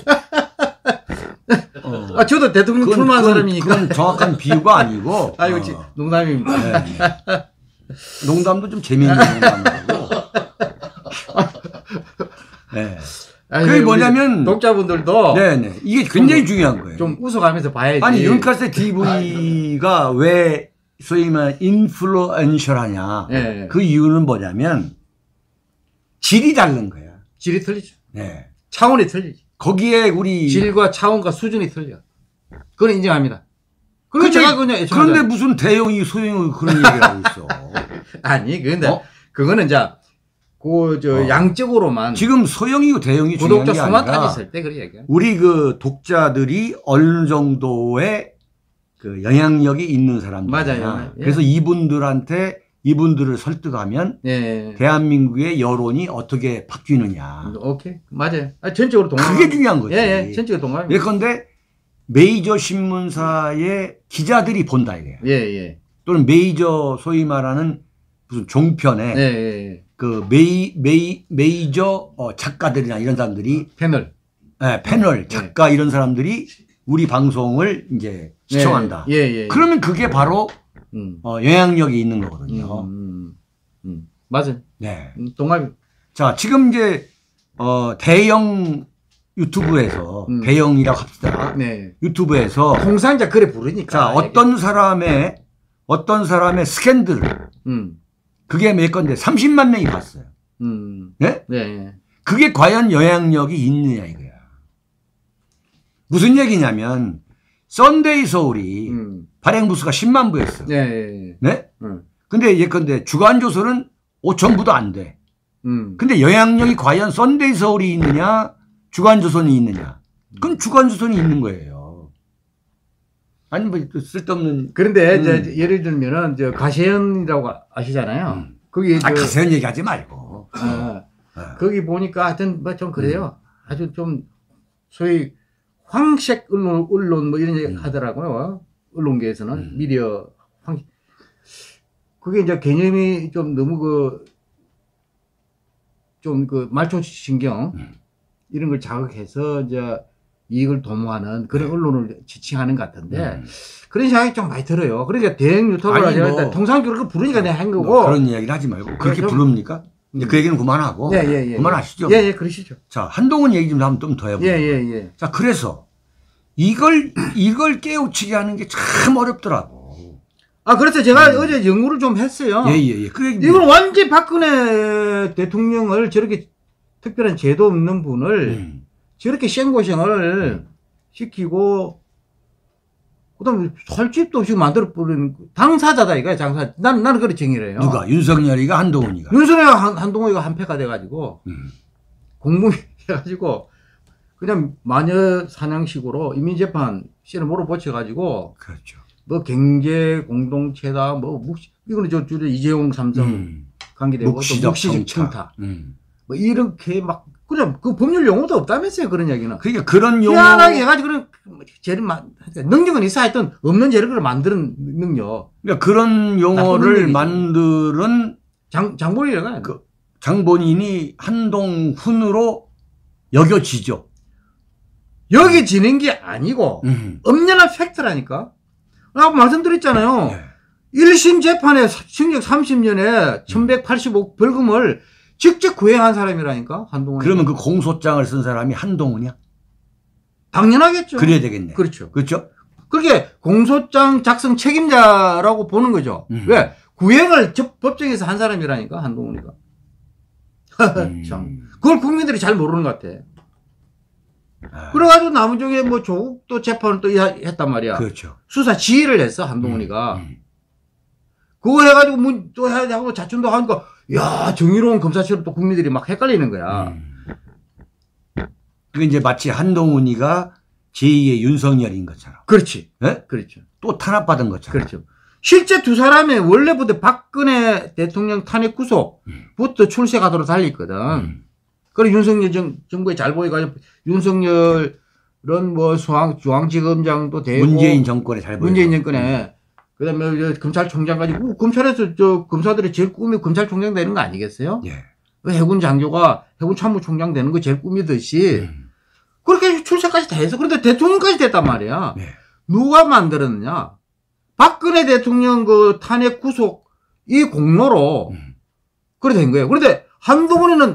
어, 아, 저도 대통령 그건, 출마한 그건, 사람이니까. 그건 정확한 비유가 아니고. 아, 이거 어, 농담입니다. 네. 농담도 좀 재미있는 농담이고. 네. 아니, 그게 뭐냐면 독자분들도 네네 이게 굉장히 중요한 거예요. 좀 웃어가면서 봐야지. 아니 윤카스 티비가 왜 소위 말하는 인플루언셜하냐. 예, 예. 그 이유는 뭐냐면 질이 다른 거야. 질이 틀리죠. 네. 차원이 틀리지. 거기에 우리 질과 차원과 수준이 틀려. 그건 인정합니다. 그리고 근데, 제가 그냥 그런데 무슨 대형이 소형이 그런 얘기를 하고 있어. 아니 근데 어? 그거는 자 그 저 어. 양적으로만 지금 소형이고 대형이 중요한 구독자 게 수만 아니라 따졌을 때 그래 얘기야. 우리 그 독자들이 어느 정도의 그 영향력이 있는 사람들이냐. 맞아요. 예. 그래서 이분들한테 이분들을 설득하면 예. 대한민국의 여론이 어떻게 바뀌느냐. 오케이 맞아요. 아, 전적으로 동감. 그게 중요한 거지. 예, 예. 전적으로 동감. 예컨대 메이저 신문사의 기자들이 본다 이래요. 예, 예. 또는 메이저 소위 말하는 무슨 종편에 네, 네. 그 메이 메이 메이저 어, 작가들이나 이런 사람들이 패널, 네, 패널 작가 네. 이런 사람들이 우리 방송을 이제 시청한다. 네. 예, 예, 예. 그러면 그게 바로 음. 어, 영향력이 있는 거거든요. 음, 음, 음. 맞아요. 네. 음, 동합. 자, 지금 이제 어, 대형 유튜브에서 음. 대형이라고 합시다. 네. 유튜브에서 통상자 그래 부르니까. 자, 어떤 사람의 어떤 사람의 스캔들. 음. 그게 몇 건데 삼십만 명이 봤어요. 음. 네? 네. 그게 과연 영향력이 있느냐 이거야. 무슨 얘기냐면 썬데이 서울이 음. 발행 부수가 십만 부였어. 네. 네? 음. 근데 예컨대 주간조선은 오천 부도 안 돼. 음. 근데 영향력이 과연 썬데이 서울이 있느냐, 주간조선이 있느냐. 그건 주간조선이 있는 거예요. 아니 뭐 쓸데없는. 그런데 음. 이제 예를 들면은 저 가세현이라고 아시잖아요. 음. 거기 아 가세현 얘기하지 말고. 아, 아. 거기 보니까 하여튼 뭐 좀 그래요. 음. 아주 좀 소위 황색 언론, 언론 뭐 이런 얘기 음. 하더라고요. 언론계에서는 음. 미디어 황. 그게 이제 개념이 좀 너무 그 좀 그 말초신경 음. 이런 걸 자극해서 이제 이익을 도모하는 그런 네. 언론을 지칭하는 것 같은데 음. 그런 생각이 좀 많이 들어요. 그러니까 대형 유튜버라 뭐, 통상적으로 그렇게 부르니까 내가 한 거고. 뭐 그런 이야기를 하지 말고 그렇게 부릅니까? 음. 그 얘기는 그만하고 예, 예, 예, 그만하시죠. 예, 예, 그러시죠. 자, 한동훈 얘기 좀 한번 좀 더 해보죠. 예, 예, 예. 자, 그래서 이걸 이걸 깨우치게 하는 게 참 어렵더라고. 아, 그래서 제가 음. 어제 연구를 좀 했어요. 예, 예, 예. 그 이건 완전히 박근혜 대통령을 저렇게 특별한 죄도 없는 분을 음. 저렇게 생고생을 음. 시키고, 그 다음에 설집도 없이 만들어버리는 당사자다, 이거야, 당사자. 난, 나는 그렇게 정의를 해요. 누가? 윤석열이가 한동훈이가? 윤석열이가 한, 한동훈이가 한패가 돼가지고, 음. 공무이 해가지고, 그냥 마녀 사냥식으로 이민재판 씨를 몰아붙여가지고, 그렇죠. 뭐 경제 공동체다, 뭐 묵시, 이거는 저 주로 이재용 삼성 음. 관계되고, 묵시적 또 묵시적 청타. 청타. 음. 뭐 이렇게 막, 그냥 그 법률 용어도 없다면서요, 그런 얘기는. 그러니까 그런 용어. 희한하게 해가지고 그런 죄를 만, 능력은 있어 하여튼 없는 죄를 만드는 능력. 그러니까 그런 용어를 만드는 장, 장본인이라고 그 장본인이 한동훈으로 여겨지죠. 여겨지는 게 아니고, 음. 엄연한 팩트라니까. 아까 말씀드렸잖아요. 네. 일 심 재판에 징역 삼십 년에 천백팔십억 벌금을 직접 구행한 사람이라니까, 한동훈. 그러면 그 공소장을 쓴 사람이 한동훈이야? 당연하겠죠. 그래야 되겠네. 그렇죠. 그렇죠? 그렇게 공소장 작성 책임자라고 보는 거죠. 음. 왜? 구행을 법정에서 한 사람이라니까, 한동훈이가. 음. 참. 그걸 국민들이 잘 모르는 것 같아. 아. 그래가지고 나머지에 뭐 조국도 재판을 또 했단 말이야. 그렇죠. 수사 지휘를 했어, 한동훈이가. 음, 음. 그거 해가지고 뭐 또 해야 되고 자춘도 하니까, 야, 정의로운 검사처럼 또 국민들이 막 헷갈리는 거야. 음. 그게 이제 마치 한동훈이가 제이의 윤석열인 것처럼. 그렇지. 네? 그렇죠. 또 탄압받은 것처럼. 그렇죠. 실제 두 사람의 원래부터 박근혜 대통령 탄핵 구속부터 음. 출세가도로 달렸거든. 음. 그래, 윤석열 정, 정부에 잘 보여가지고, 윤석열은 뭐, 중앙, 중앙지검장도 되고. 문재인 정권에 잘 보여. 문재인 정권에. 음. 그 다음에 검찰총장 가지고, 검찰에서 저, 검사들의 제일 꿈이 검찰총장 되는 거 아니겠어요? 예. 해군 장교가 해군 참모총장 되는 거 제일 꿈이듯이. 음. 그렇게 출세까지 다 해서. 그런데 대통령까지 됐단 말이야. 예. 누가 만들었느냐? 박근혜 대통령 그 탄핵 구속, 이 공로로. 음. 그래 된 거예요. 그런데 한동훈이는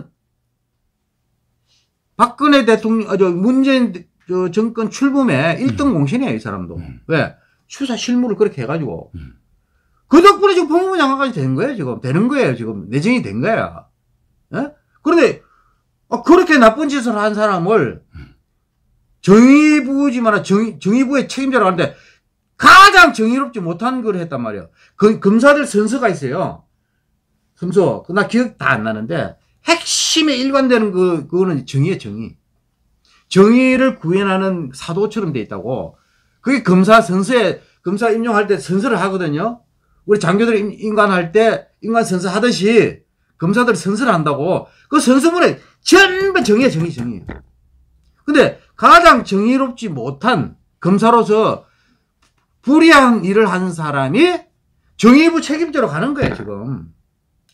박근혜 대통령, 아, 저, 문재인 저 정권 출범에 일 등 음. 공신이에요, 이 사람도. 음. 왜? 수사 실무를 그렇게 해가지고. 음. 그 덕분에 지금 법무부 장관까지 된 거예요, 지금. 되는 거예요, 지금. 내정이 된 거야. 예? 그런데, 아, 그렇게 나쁜 짓을 한 사람을 음. 정의부지만, 정의, 정의부의 책임자라고 하는데 가장 정의롭지 못한 걸 했단 말이에요. 그, 검사들 선서가 있어요. 선서. 나 기억 다 안 나는데. 핵심에 일관되는 그, 그거는 정의예요, 정의. 정의를 구현하는 사도처럼 돼 있다고. 그게 검사 선서에, 검사 임용할 때 선서를 하거든요. 우리 장교들이 인관할 때, 인관 선서 하듯이, 검사들 선서를 한다고. 그 선서문에 전부 정의야, 정의, 정의. 근데 가장 정의롭지 못한 검사로서 불의한 일을 한 사람이 정의부 책임자로 가는 거예요, 지금.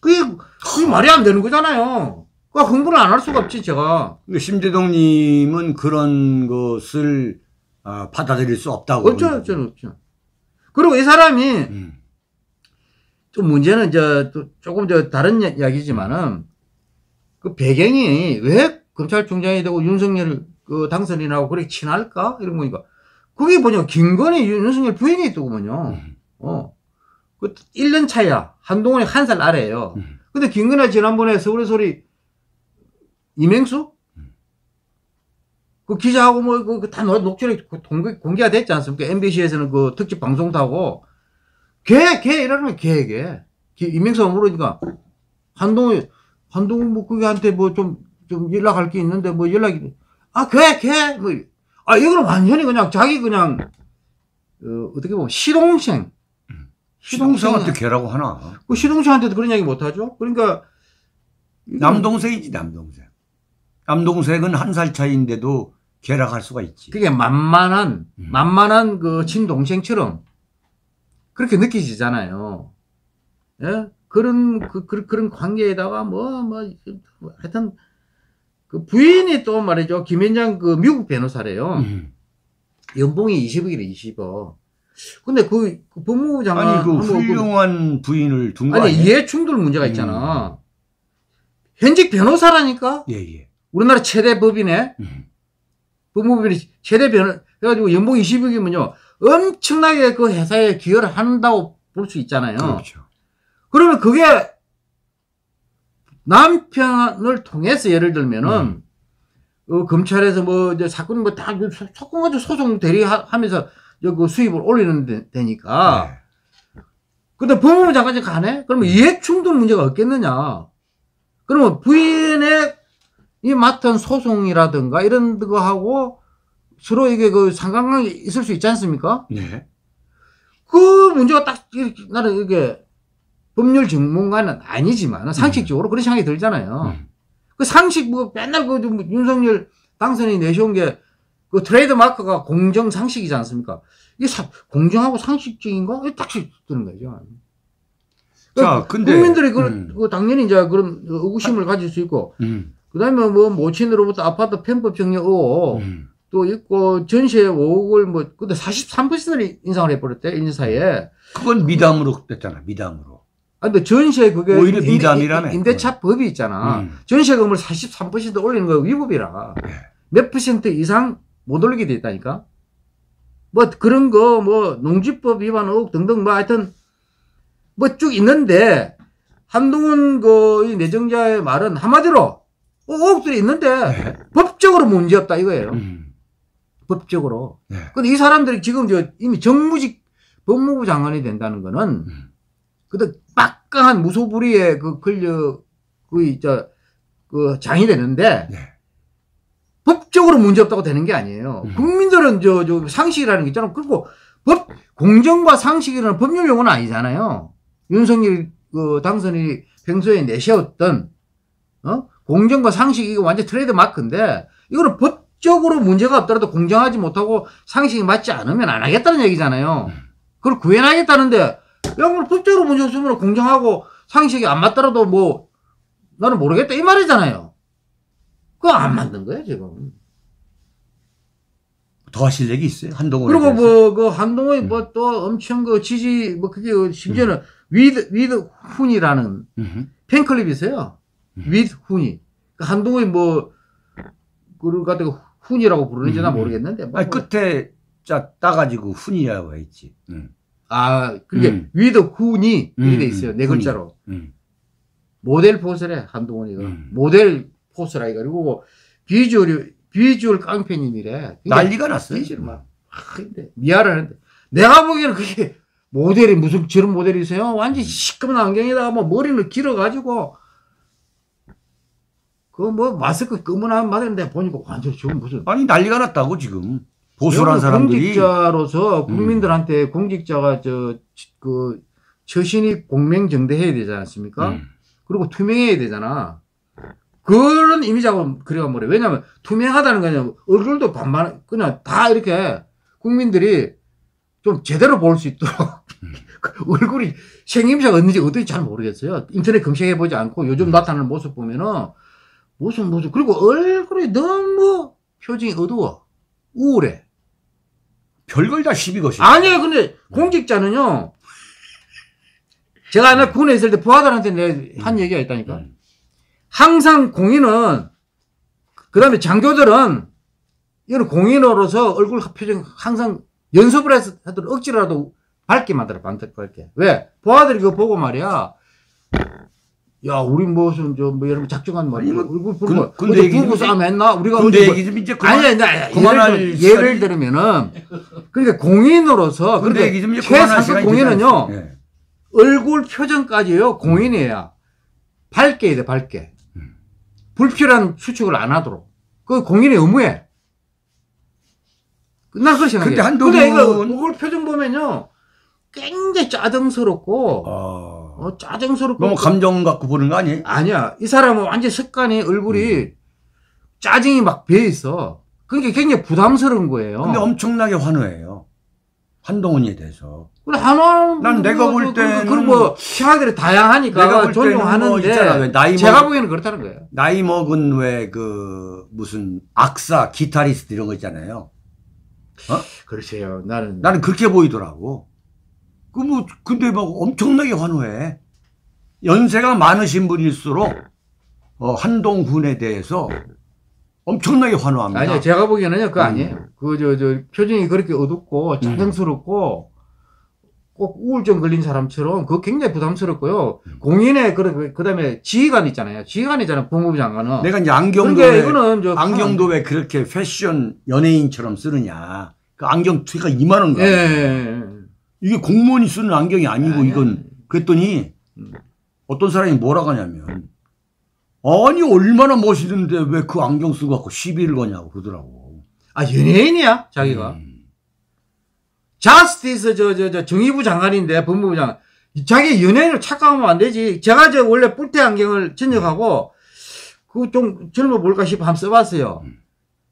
그게, 그게 말이 안 되는 거잖아요. 그 흥분을 안 할 수가 없지, 제가. 심재동님은 그런 것을 아, 받아들일 수 없다고. 없죠, 없죠, 없죠. 그리고 이 사람이, 음. 좀 문제는 저, 조금 저 다른 이야기지만은, 그 배경이 왜 검찰총장이 되고 윤석열 그 당선인하고 그렇게 친할까? 이런 거니까. 그게 뭐냐, 김건희 윤석열 부인이 있더구먼요. 음. 어. 그 일 년 차야. 한동훈이 한 살 아래예요. 음. 근데 김건희가 지난번에 서울의 소리 이맹수? 음. 그 기자하고 뭐, 그, 다 녹취록이 공개, 공개가 됐지 않습니까? 엠비씨에서는 그 특집 방송도 하고. 걔, 걔 이러면 걔, 걔. 이맹수가 물으니까, 한동훈, 한동훈 뭐, 그게한테 뭐 좀, 좀 연락할 게 있는데 뭐 연락이, 아, 걔, 걔, 뭐, 아, 이거는 완전히 그냥 자기 그냥, 어, 어떻게 보면 시동생. 시동생한테 걔라고 하나. 그 시동생한테도 그런 얘기 못 하죠? 그러니까. 남동생이지, 남동생. 남동생은 한 살 차이인데도 걔라고 할 수가 있지. 그게 만만한, 음. 만만한 그 친동생처럼 그렇게 느끼지잖아요. 예? 그런, 그, 그, 그런 관계에다가 뭐, 뭐, 하여튼, 그 부인이 또 말이죠. 김현장 그 미국 변호사래요. 음. 연봉이 이십억이래, 이십억. 근데 그, 그 법무부 장관. 아니, 그 훌륭한 그, 부인을 둔 거 아니, 아니에요? 이해 충돌 문제가 있잖아. 음. 현직 변호사라니까? 예, 예. 우리나라 최대 법인에. 음. 법무부인이 최대 변호, 해가지고 연봉 이십억이면요. 엄청나게 그 회사에 기여를 한다고 볼 수 있잖아요. 그렇죠. 그러면 그게 남편을 통해서 예를 들면은, 음. 어, 검찰에서 뭐, 이제 사건 뭐 다, 사건 가지고 소송 대리하면서 그 수입을 올리는 데, 되니까. 네. 근데 법무부 장관이 가네? 그러면 이해충돌 문제가 없겠느냐? 그러면 부인의 이 맡은 소송이라든가 이런 거 하고 서로 이게 그 상관관계 있을 수 있지 않습니까? 네. 그 문제가 딱, 나는 이게 법률 전문가는 아니지만 상식적으로 음. 그런 생각이 들잖아요. 음. 그 상식, 뭐 맨날 그 윤석열 당선인이 내세운 게 그 트레이드 마크가 공정 상식이지 않습니까? 이게 사, 공정하고 상식적인가? 딱 드는 거죠. 자, 근데. 국민들이 그, 음. 그 당연히 이제 그런 의구심을 가질 수 있고, 음. 그 다음에 뭐 모친으로부터 아파트 편법 정리 의혹, 음. 또 있고 전세 오억을 뭐, 근데 사십삼 퍼센트를 인상을 해버렸대, 일 년 사이에. 그건 미담으로 됐잖아, 미담으로. 아, 근데 전세 그게. 오히려 미담이라며. 임대차 법이 있잖아. 음. 전세금을 사십삼 퍼센트 올리는 거 위법이라. 네. 몇 퍼센트 이상 못 올리게 돼 있다니까? 뭐 그런 거, 뭐 농지법 위반 의혹 등등 뭐 하여튼 뭐 쭉 있는데, 한동훈 그 내정자의 말은 한마디로 의혹들이 있는데 네. 법적으로 문제없다 이거예요. 음. 법적으로. 네. 근데 이 사람들이 지금 저 이미 정무직 법무부 장관이 된다는 거는 음. 그 빡강한 무소불위의 그 권력 그 저 그 장이 되는데 네. 법적으로 문제없다고 되는 게 아니에요. 음. 국민들은 저, 저 상식이라는 게 있잖아. 그리고 법 공정과 상식이라는 법률 용어는 아니잖아요. 윤석열 그 당선인이 평소에 내세웠던 어? 공정과 상식 이거 완전 트레이드 마크인데 이거는 법적으로 문제가 없더라도 공정하지 못하고 상식이 맞지 않으면 안 하겠다는 얘기잖아요. 음. 그걸 구현하겠다는데 야, 뭐 법적으로 문제 없으면 공정하고 상식이 안 맞더라도 뭐 나는 모르겠다 이 말이잖아요. 그거 안 만든 거예요 지금. 더 하실 얘기 있어요? 한동훈. 그리고 뭐, 그 한동훈이 음. 뭐 또 엄청 그 지지, 뭐 그게 심지어는 음. 위드, 위드 훈이라는 음. 팬클럽이 있어요. 음. 위드 훈이. 그 한동훈이 뭐, 그걸 갖다가 훈이라고 부르는지 음. 나 모르겠는데. 뭐 아니, 뭐. 끝에 짜, 따가지고 훈이라고 했지. 음. 아, 그게 음. 위드 훈이 이렇게 돼 있어요. 네 글자로. 음. 모델 포스래, 한동훈이가. 음. 모델 포스라 이거. 그리고 비주얼이, 비주얼 깡패님이래. 난리가 났어요. 비주얼 막, 아, 근데, 미안하는데. 내가 보기에는 그게, 모델이 무슨 저런 모델이 있어요? 완전 시꺼먼 안경에다가 뭐 머리를 길어가지고, 그 뭐 마스크 검은한 맞았는데 보니까 완전 지금 무슨. 아니, 난리가 났다고, 지금. 보수란 사람들이. 공직자로서 국민들한테 음. 공직자가 저, 그, 처신이 공명정대해야 되지 않습니까? 음. 그리고 투명해야 되잖아. 그런 이미지하고 그래가 뭐래. 왜냐면 투명하다는 거냐. 얼굴도 반반, 그냥 다 이렇게 국민들이 좀 제대로 볼 수 있도록 음. 얼굴이 생김새가 어떤지 어떤지 잘 모르겠어요. 인터넷 검색해보지 않고 요즘 나타나는 모습 보면은 무슨 무슨 그리고 얼굴이 너무 표정이 어두워 우울해. 별걸 다 시비 것이. 아니에요. 근데 공직자는요. 제가 하나 군에 있을 때 부하들한테 내가 한 얘기가 있다니까. 음. 항상 공인은 그 다음에 장교들은 이런 공인으로서 얼굴 표정 항상 연습을 해서 하도록 억지로라도 밝게 만들어 밝게. 왜? 부하들이 그거 보고 말이야. 야, 우리 무슨, 저, 뭐, 여러분, 작정한 말, 이거, 얼굴 부르고, 뭐, 근데 부고 싸움 했나? 우리가. 근데 얘기 좀 이제 그만. 아니, 아니, 예를, 예를 들면은, 그러니까 공인으로서, 그런데 최상급 공인은요, 네. 얼굴 표정까지요, 공인이야. 밝게 해야 돼, 밝게. 음. 불필요한 추측을 안 하도록. 그 공인의 의무에. 난 그렇게 생각해. 근데 한동훈. 근데 이거 얼굴 표정 보면요, 굉장히 짜증스럽고, 어... 어, 짜증스럽고. 너무 감정 갖고 보는 거 아니에요? 아니야. 이 사람은 완전 습관이 얼굴이 음. 짜증이 막 배어있어. 그게 굉장히 부담스러운 거예요. 근데 엄청나게 환호해요. 한동훈에 대해서. 그래, 환호. 난 뭐, 내가 볼 때는. 그리고 뭐, 시각들이 다양하니까 내가 볼 존중하는데. 뭐 있잖아, 왜 나이 제가 먹, 보기에는 그렇다는 거예요. 나이 먹은 왜 그, 무슨, 악사, 기타리스트 이런 거 있잖아요. 어? 그렇죠. 나는. 나는 그렇게 보이더라고. 그, 뭐, 근데 막 엄청나게 환호해. 연세가 많으신 분일수록, 어, 한동훈에 대해서 엄청나게 환호합니다. 아니요, 제가 보기에는요, 그거 아니에요. 음. 그, 저, 저, 표정이 그렇게 어둡고, 짜증스럽고, 음. 꼭 우울증 걸린 사람처럼, 그거 굉장히 부담스럽고요. 음. 공인의, 그, 그 다음에 지휘관 있잖아요. 지휘관 있잖아요, 법무부 장관은. 내가 이제 안경도 왜, 이거는 저, 안경도 왜 그렇게 패션 연예인처럼 쓰느냐. 그 안경 뒤가 이만 원 거야. 예. 이게 공무원이 쓰는 안경이 아니고 아니, 이건 아니. 그랬더니 음. 어떤 사람이 뭐라고 하냐면 아니 얼마나 멋있는데 왜 그 안경 쓰고 갖고 시비를 거냐고 그러더라고. 아 연예인이야 자기가. 음. 자스티스 저 저 저 정의부 장관인데 법무부 장관 자기 연예인을 착각하면 안 되지. 제가 저 원래 뿔테 안경을 전역하고 그거 좀 젊어 볼까 싶어 한번 써봤어요. 음.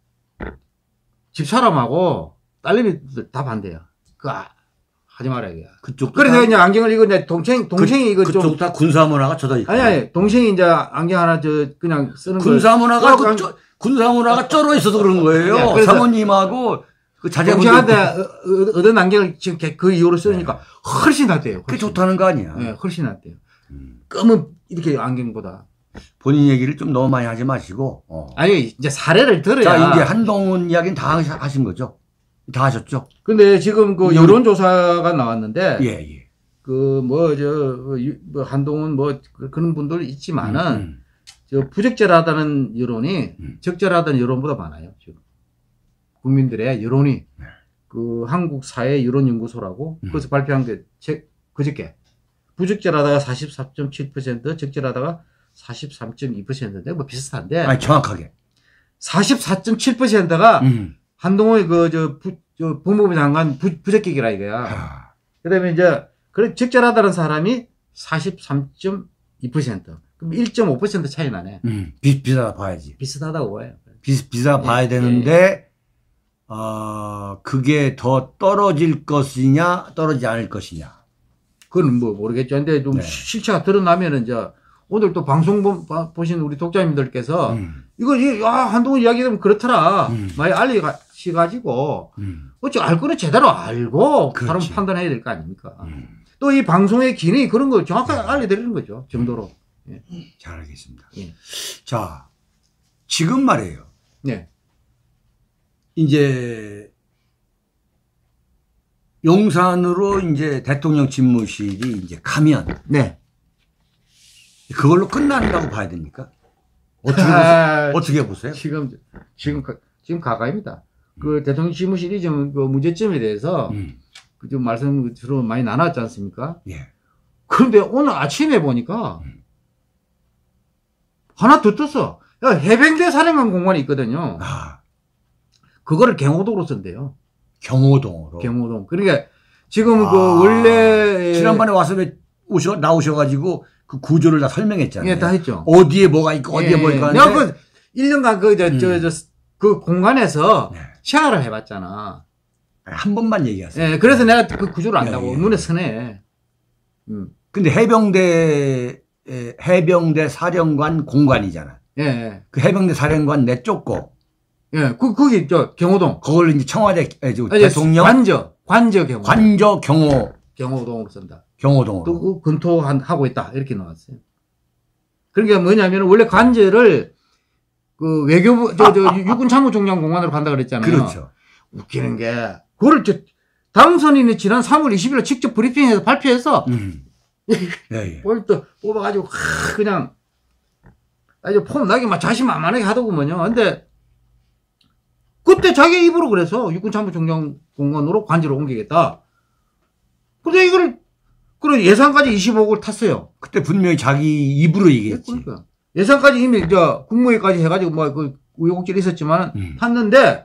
집사람하고 딸내미 다 반대야. 그 아, 하지 말아야 돼. 그쪽. 그래, 내가 이제 안경을 이거 내 동생, 동생이 그, 이거 그쪽 좀. 그쪽 다 군사문화가 쳐져 있고. 아니, 아니, 동생이 이제 안경 하나 저, 그냥 쓰는 거. 군사문화가, 그, 저, 군사문화가 쩔어 있어서 그런 거예요. 네, 사모님하고 그 자제분들. 동생한테 얻은 안경을 지금 그 이후로 쓰니까 네. 훨씬 낫대요. 그게 좋다는 거 아니야. 네, 훨씬 낫대요. 음. 검은 이렇게 안경보다. 본인 얘기를 좀 너무 많이 하지 마시고. 어. 아니, 이제 사례를 들어야. 자, 이제 한동훈 이야기는 다 하신 거죠? 다 하셨죠? 근데 지금 그 여론조사가 나왔는데. 예, 예. 그, 뭐, 저, 뭐, 한동훈 뭐, 그런 분들 있지만은, 음, 음. 저, 부적절하다는 여론이 음. 적절하다는 여론보다 많아요, 지금. 국민들의 여론이. 네. 그, 한국사회 여론연구소라고, 음. 거기서 발표한 게, 제, 그저께. 부적절하다가 사십사 점 칠 퍼센트, 적절하다가 사십삼 점 이 퍼센트인데, 뭐 비슷한데. 아니, 정확하게. 사십사 점 칠 퍼센트가, 음. 한동훈의 그, 저, 부, 저, 법무부 장관 부, 부적격이라 이거야. 아. 그 다음에 이제, 그래, 적절하다는 사람이 사십삼 점 이 퍼센트. 그럼 일 점 오 퍼센트 차이 나네. 음, 비슷하다 봐야지. 비슷하다고 봐요. 비슷, 비슷하다 예, 봐야 되는데, 예. 어, 그게 더 떨어질 것이냐, 떨어지지 않을 것이냐. 그건 뭐 모르겠죠. 근데 좀 네. 실체가 드러나면은 이제, 오늘 또 방송 보, 보신 우리 독자님들께서, 음. 이거, 야, 한동훈 이야기 되면 그렇더라. 음. 많이 알려가지고, 음. 어찌 알 거는 제대로 알고, 그렇지. 사람 판단해야 될 거 아닙니까? 음. 또 이 방송의 기능이 그런 걸 정확하게 네. 알려드리는 거죠. 정도로. 예. 잘 알겠습니다. 예. 자, 지금 말이에요. 네. 이제, 용산으로 이제 대통령 집무실이 이제 가면. 네. 그걸로 끝난다고 봐야 됩니까? 어떻게 아, 보세요? 어떻게 보세요? 지금, 지금, 지금 가까입니다. 음. 그 대통령 집무실이 좀 그 문제점에 대해서 음. 그 좀 말씀 주로 많이 나눴지 않습니까? 예. 그런데 오늘 아침에 보니까 음. 하나 더 떴어. 야, 해병대 사령관 공간이 있거든요. 아. 그거를 경호도로 쓴대요. 경호동으로? 경호동. 그러니까 지금 아. 그 원래. 지난번에 와서 오셔, 나오셔가지고 그 구조를 다 설명했잖아요. 예, 다 했죠. 어디에 뭐가 있고, 어디에 예, 뭐가 있고. 내가 그 일 년간 그, 저, 음. 저, 저, 그 공간에서 네. 생활을 해봤잖아. 한 번만 얘기하세요. 예, 그래서 내가 그 구조를 안다고. 예, 예. 눈에 선해. 음. 근데 해병대 해병대 사령관 공관이잖아. 예, 예. 그 해병대 사령관 내쫓고. 예, 그 거기 저 경호동. 그걸 이제 청와대 저 아, 대통령 관저 관저 경호. 관저 경호 경호동으로 쓴다. 경호동으로. 또 검토하고 있다 이렇게 나왔어요. 그러니까 뭐냐면 원래 관저를 그 외교부 저 저 육군 참모총장 공관으로 간다 그랬잖아요. 그렇죠. 웃기는 게 그거를 저 당선인이 지난 삼월 이십일에 직접 브리핑해서 발표해서 음. 예, 예. 뭘 또 뽑아가지고 하, 그냥 아주 폼 나게 막 자신만만하게 하더구먼요. 근데 그때 자기 입으로 그래서 육군 참모총장 공관으로 관저로 옮기겠다. 근데 이걸 그런 예산까지 이십억을 탔어요. 그때 분명히 자기 입으로 얘기했지. 그러니까. 예산까지 이미 저 국무회의까지 해가지고 뭐 그 우여곡절이 있었지만 음. 탔는데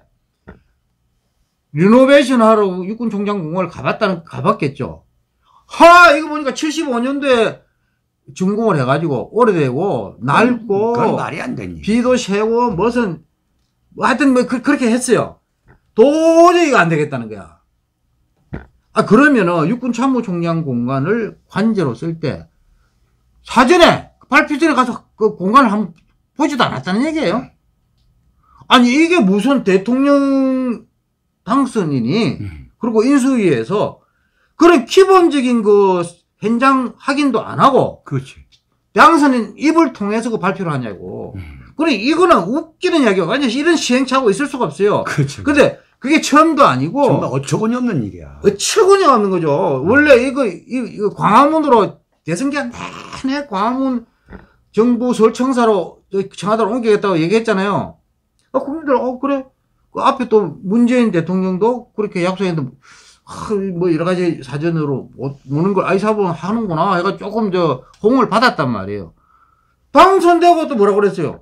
리노베이션 하러 육군 총장 공원을 가봤다는 가봤겠죠. 하 이거 보니까 칠십오 년도에 준공을 해가지고 오래되고 낡고 그건 말이 안 되니. 비도 새고 무슨 뭐 하여튼 뭐 그, 그렇게 했어요. 도저히 이거 안 되겠다는 거야. 아 그러면은 육군 참모총장 공간을 관제로 쓸 때 사전에 발표 전에 가서 그 공간을 한번 보지도 않았다는 얘기예요. 아니 이게 무슨 대통령 당선인이 음. 그리고 인수위에서 그런 기본적인 그 현장 확인도 안 하고 그렇지. 당선인 입을 통해서 그 발표를 하냐고. 음. 그래 이거는 웃기는 이야기가 완전 이런 시행착오가 있을 수가 없어요. 그렇죠. 근데 그게 처음도 아니고 정말 어처구니 없는 일이야. 어처구니가 없는 거죠. 음. 원래 이거, 이거 광화문으로 대선기간 내내 광화문 정부 서울청사로 청와대로 옮기겠다고 얘기했잖아요. 아, 국민들 어 그래 그 앞에 또 문재인 대통령도 그렇게 약속했는데 아, 뭐 여러 가지 사전으로 오는 걸 아이사본 하는구나 해가 조금 저 호응을 받았단 말이에요. 당선되고 또 뭐라고 그랬어요?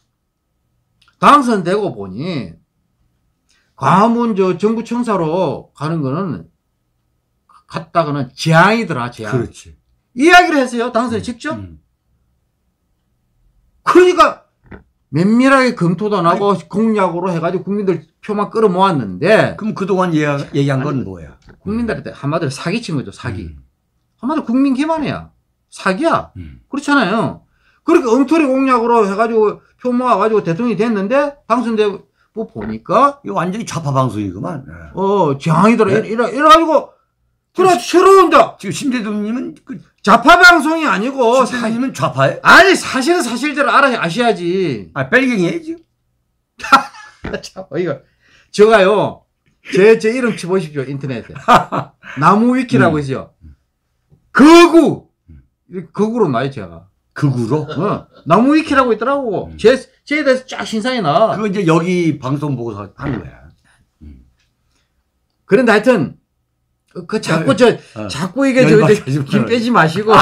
당선되고 보니 광화문 저 정부 청사로 가는 거는 갔다가는 재앙이더라, 재앙. 그렇지. 이야기를 했어요, 당선이 음, 직접. 음. 그러니까 면밀하게 검토도 안 하고 공약으로 해가지고 국민들 표만 끌어모았는데 그럼 그동안 얘기, 얘기한 건 뭐야? 국민들한테 한마디로 사기친 거죠, 사기. 음. 한마디로 국민 기만이야. 사기야. 음. 그렇잖아요. 그렇게 엉터리 공약으로 해가지고 표 모아가지고 대통령이 됐는데 당선되고 보니까 이거 완전히 좌파 방송이구만. 어 재앙이더라. 네? 이래, 이래가지고 그래 새로운다. 지금 심대동님은 그 좌파 방송이 아니고 심대동님은 좌파예요? 아니 사실은 사실대로 알아 아셔야지. 아 빨갱이에요 지금? 참 어이가 제가요 제 제 이름 쳐보십시오 인터넷에 나무위키라고 있어요. 거구 거구로 나요 제가. 극우로? 어, 나무위키라고 있더라고. 음. 제 제에 대해서 쫙 신상이 나. 그거 이제 여기 방송 보고서 한 거야. 그런데 하여튼 그, 그 자꾸 저 어. 자꾸 이게 저, 저, 김 빼지 마시고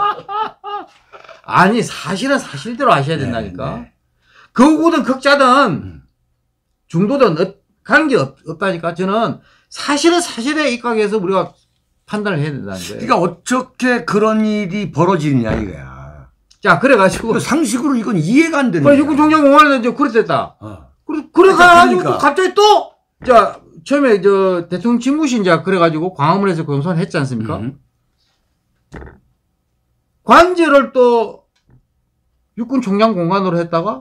아니 사실은 사실대로 아셔야 된다니까. 네, 네. 거구든 극자든 음. 중도든 어, 관계 없, 없다니까. 저는 사실은 사실에 입각해서 우리가 판단을 해야 된다는 거예요. 그러니까 어떻게 그런 일이 벌어지느냐 이거야. 자 그래가지고 상식으로 이건 이해가 안 되는 그래 거야. 육군 총장 공안에 이제 그랬댔다. 어. 그래 그래가지고 그러니까. 갑자기 또 자 처음에 저 대통령 집무실 이제 그래가지고 광화문에서 공선을 했지 않습니까? 음. 관제를 또 육군 총장 공간으로 했다가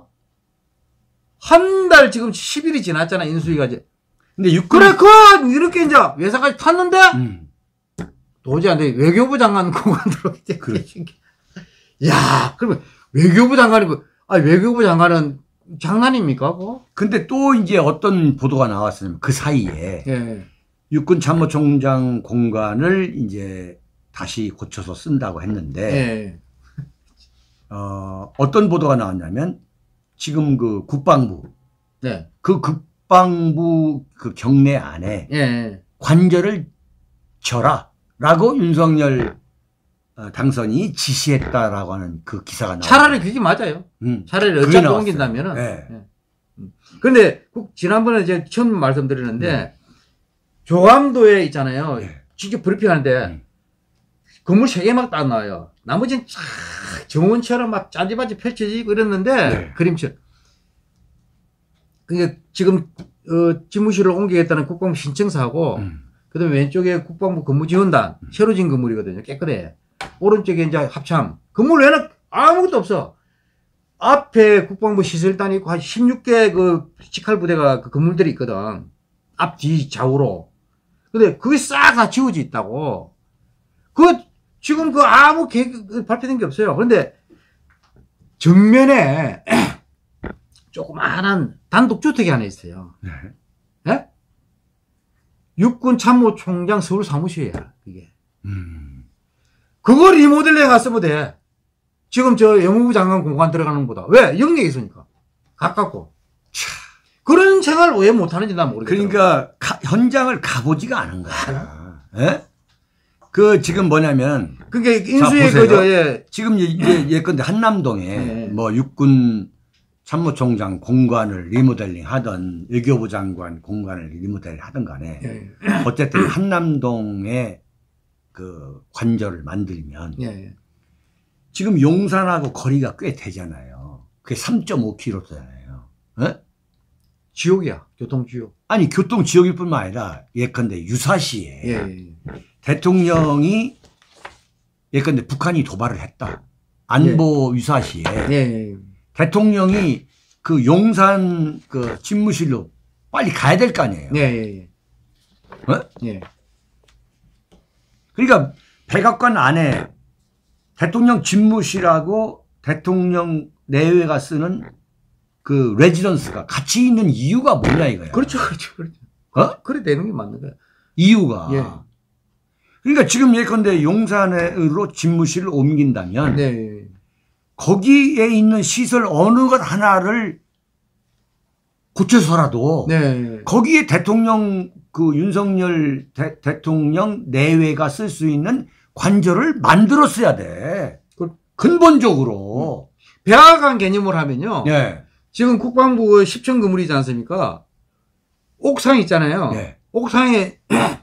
한 달 지금 십 일이 지났잖아 인수위가 이제. 근데 육군 그래 그 이렇게 이제 외사까지 탔는데 음. 도저히 안 돼. 외교부 장관 공간으로 이제. 그렇지. 야 그러면 외교부 장관이 그 아 외교부 장관은 장난입니까 그거? 근데 또 이제 어떤 보도가 나왔으면 그 사이에 예. 육군 참모총장 공간을 이제 다시 고쳐서 쓴다고 했는데 예. 어, 어떤 보도가 나왔냐면 지금 그 국방부 네. 그 국방부 그 경내 안에 예. 관절을 쳐라라고 윤석열 어, 당선이 지시했다라고 하는 그 기사가 나왔어요. 차라리 그게 맞아요. 음. 차라리 그게 어차피 나왔어요. 옮긴다면은. 네. 예. 음. 근데 지난번에 이제 처음 말씀드렸는데 네. 조감도에 있잖아요. 네. 직접 브리핑하는데 음. 건물 세 개 막 딱 나와요. 나머지는 쫙 정원처럼 막 짜지바지 펼쳐지고 이랬는데 네. 그림처럼. 그게 지금 어, 집무실을 옮기겠다는 국방부 신청사하고 음. 그다음에 왼쪽에 국방부 근무지원단 새로 지은 건물이거든요. 깨끗해. 오른쪽에 이제 합참. 건물 외에는 아무것도 없어. 앞에 국방부 시설단이 있고 한 십육 개 그 직할 부대가 그 건물들이 있거든. 앞, 뒤, 좌우로. 근데 그게 싹 다 지워져 있다고. 그, 지금 그 아무 계획 발표된 게 없어요. 그런데 정면에 조그마한 단독주택이 하나 있어요. 네? 네? 육군 참모총장 서울 사무실이야, 그게. 음. 그걸 리모델링 갔으면 돼. 지금 저 영무부 장관 공간 들어가는 것보다. 왜? 영역이 있으니까. 가깝고. 차. 그런 생각을 왜 못하는지 난 모르겠어요. 그러니까 가, 현장을 가보지가 않은 거야. 예? 그 지금 뭐냐면 그게 인수의 그저 예. 지금 이제 예컨대 한남동에 네. 뭐 육군 참모총장 공간을 리모델링 하던 외교부 장관 공간을 리모델링 하던 간에 네. 어쨌든 한남동에 그 관저를 만들면 네. 지금 용산하고 거리가 꽤 되잖아요. 그게 삼 점 오 킬로미터잖아요. 예? 지옥이야. 교통지옥. 아니 교통지옥일 뿐만 아니라 예컨대 유사시에 예. 대통령이 예컨대 북한이 도발을 했다. 안보 예. 유사시에 예. 대통령이 그 용산 그 집무실로 빨리 가야 될 거 아니에요. 예. 예. 어? 예. 그러니까 백악관 안에 대통령 집무실하고 대통령 내외가 쓰는 그 레지던스가 같이 있는 이유가 뭐냐 이거야. 그렇죠, 그렇죠, 그렇죠. 어? 그래 되는 게 맞는 거야. 이유가. 예. 그러니까 지금 예컨대 용산으로 집무실을 옮긴다면 네. 거기에 있는 시설 어느 것 하나를 고쳐서라도 네. 거기에 대통령 그 윤석열 대, 대통령 내외가 쓸 수 있는 관저를 만들었어야 돼. 그, 근본적으로. 백악관 개념을 하면요. 네. 지금 국방부 십 층 건물이지 않습니까? 옥상 있잖아요. 네. 옥상에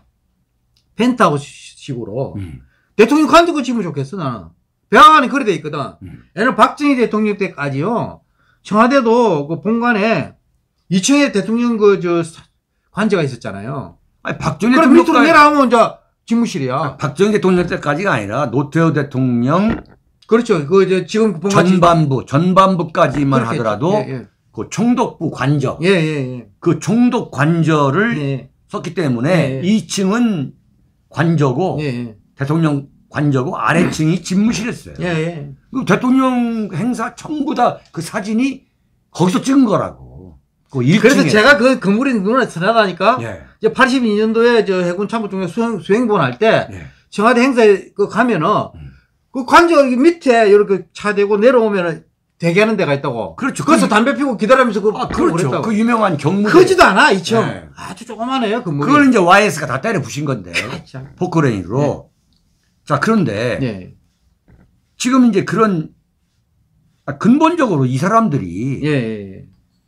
펜트하우스식으로 음. 대통령 관저가 지으면 좋겠어 나는. 백악관이 그래 돼 있거든. 음. 얘는 박정희 대통령 때까지요. 청와대도 그 본관에 이 층에 대통령 그 저 관저가 있었잖아요. 아니 박정희 대통령 밑으로 내려가면 이제 집무실이야. 아, 박정희 대통령 때까지가 아니라 노태우 대통령 그렇죠. 그 저 지금 전반부 전반부까지만 그렇겠죠. 하더라도 예, 예. 그 총독부 관저, 예, 예, 예. 그 총독 관저를 예. 썼기 때문에 예, 예. 이 층은 관저고 예, 예. 대통령 관저고 아래층이 집무실이었어요. 예, 예. 그 대통령 행사 전부 다 그 사진이 거기서 찍은 거라고. 그 그래서 제가 그 건물이 눈에 들어가니까 예. 이제 팔십이 년도에 저 해군 참모총장 수행, 수행본 할 때 예. 청와대 행사에 그 가면은 음. 그 관저 밑에 이렇게 차 대고 내려오면은 대기하는 데가 있다고. 그렇죠. 그래서 그, 담배 피고 기다리면서 그, 아, 그렇죠. 그랬다고. 그 유명한 경무대. 크지도 않아, 이 층. 네. 아주 조그만해요, 건물이. 그걸 이제 와이에스가 다 때려 부신 건데. 포크레인으로. 네. 자, 그런데. 네. 지금 이제 그런, 아, 근본적으로 이 사람들이. 예.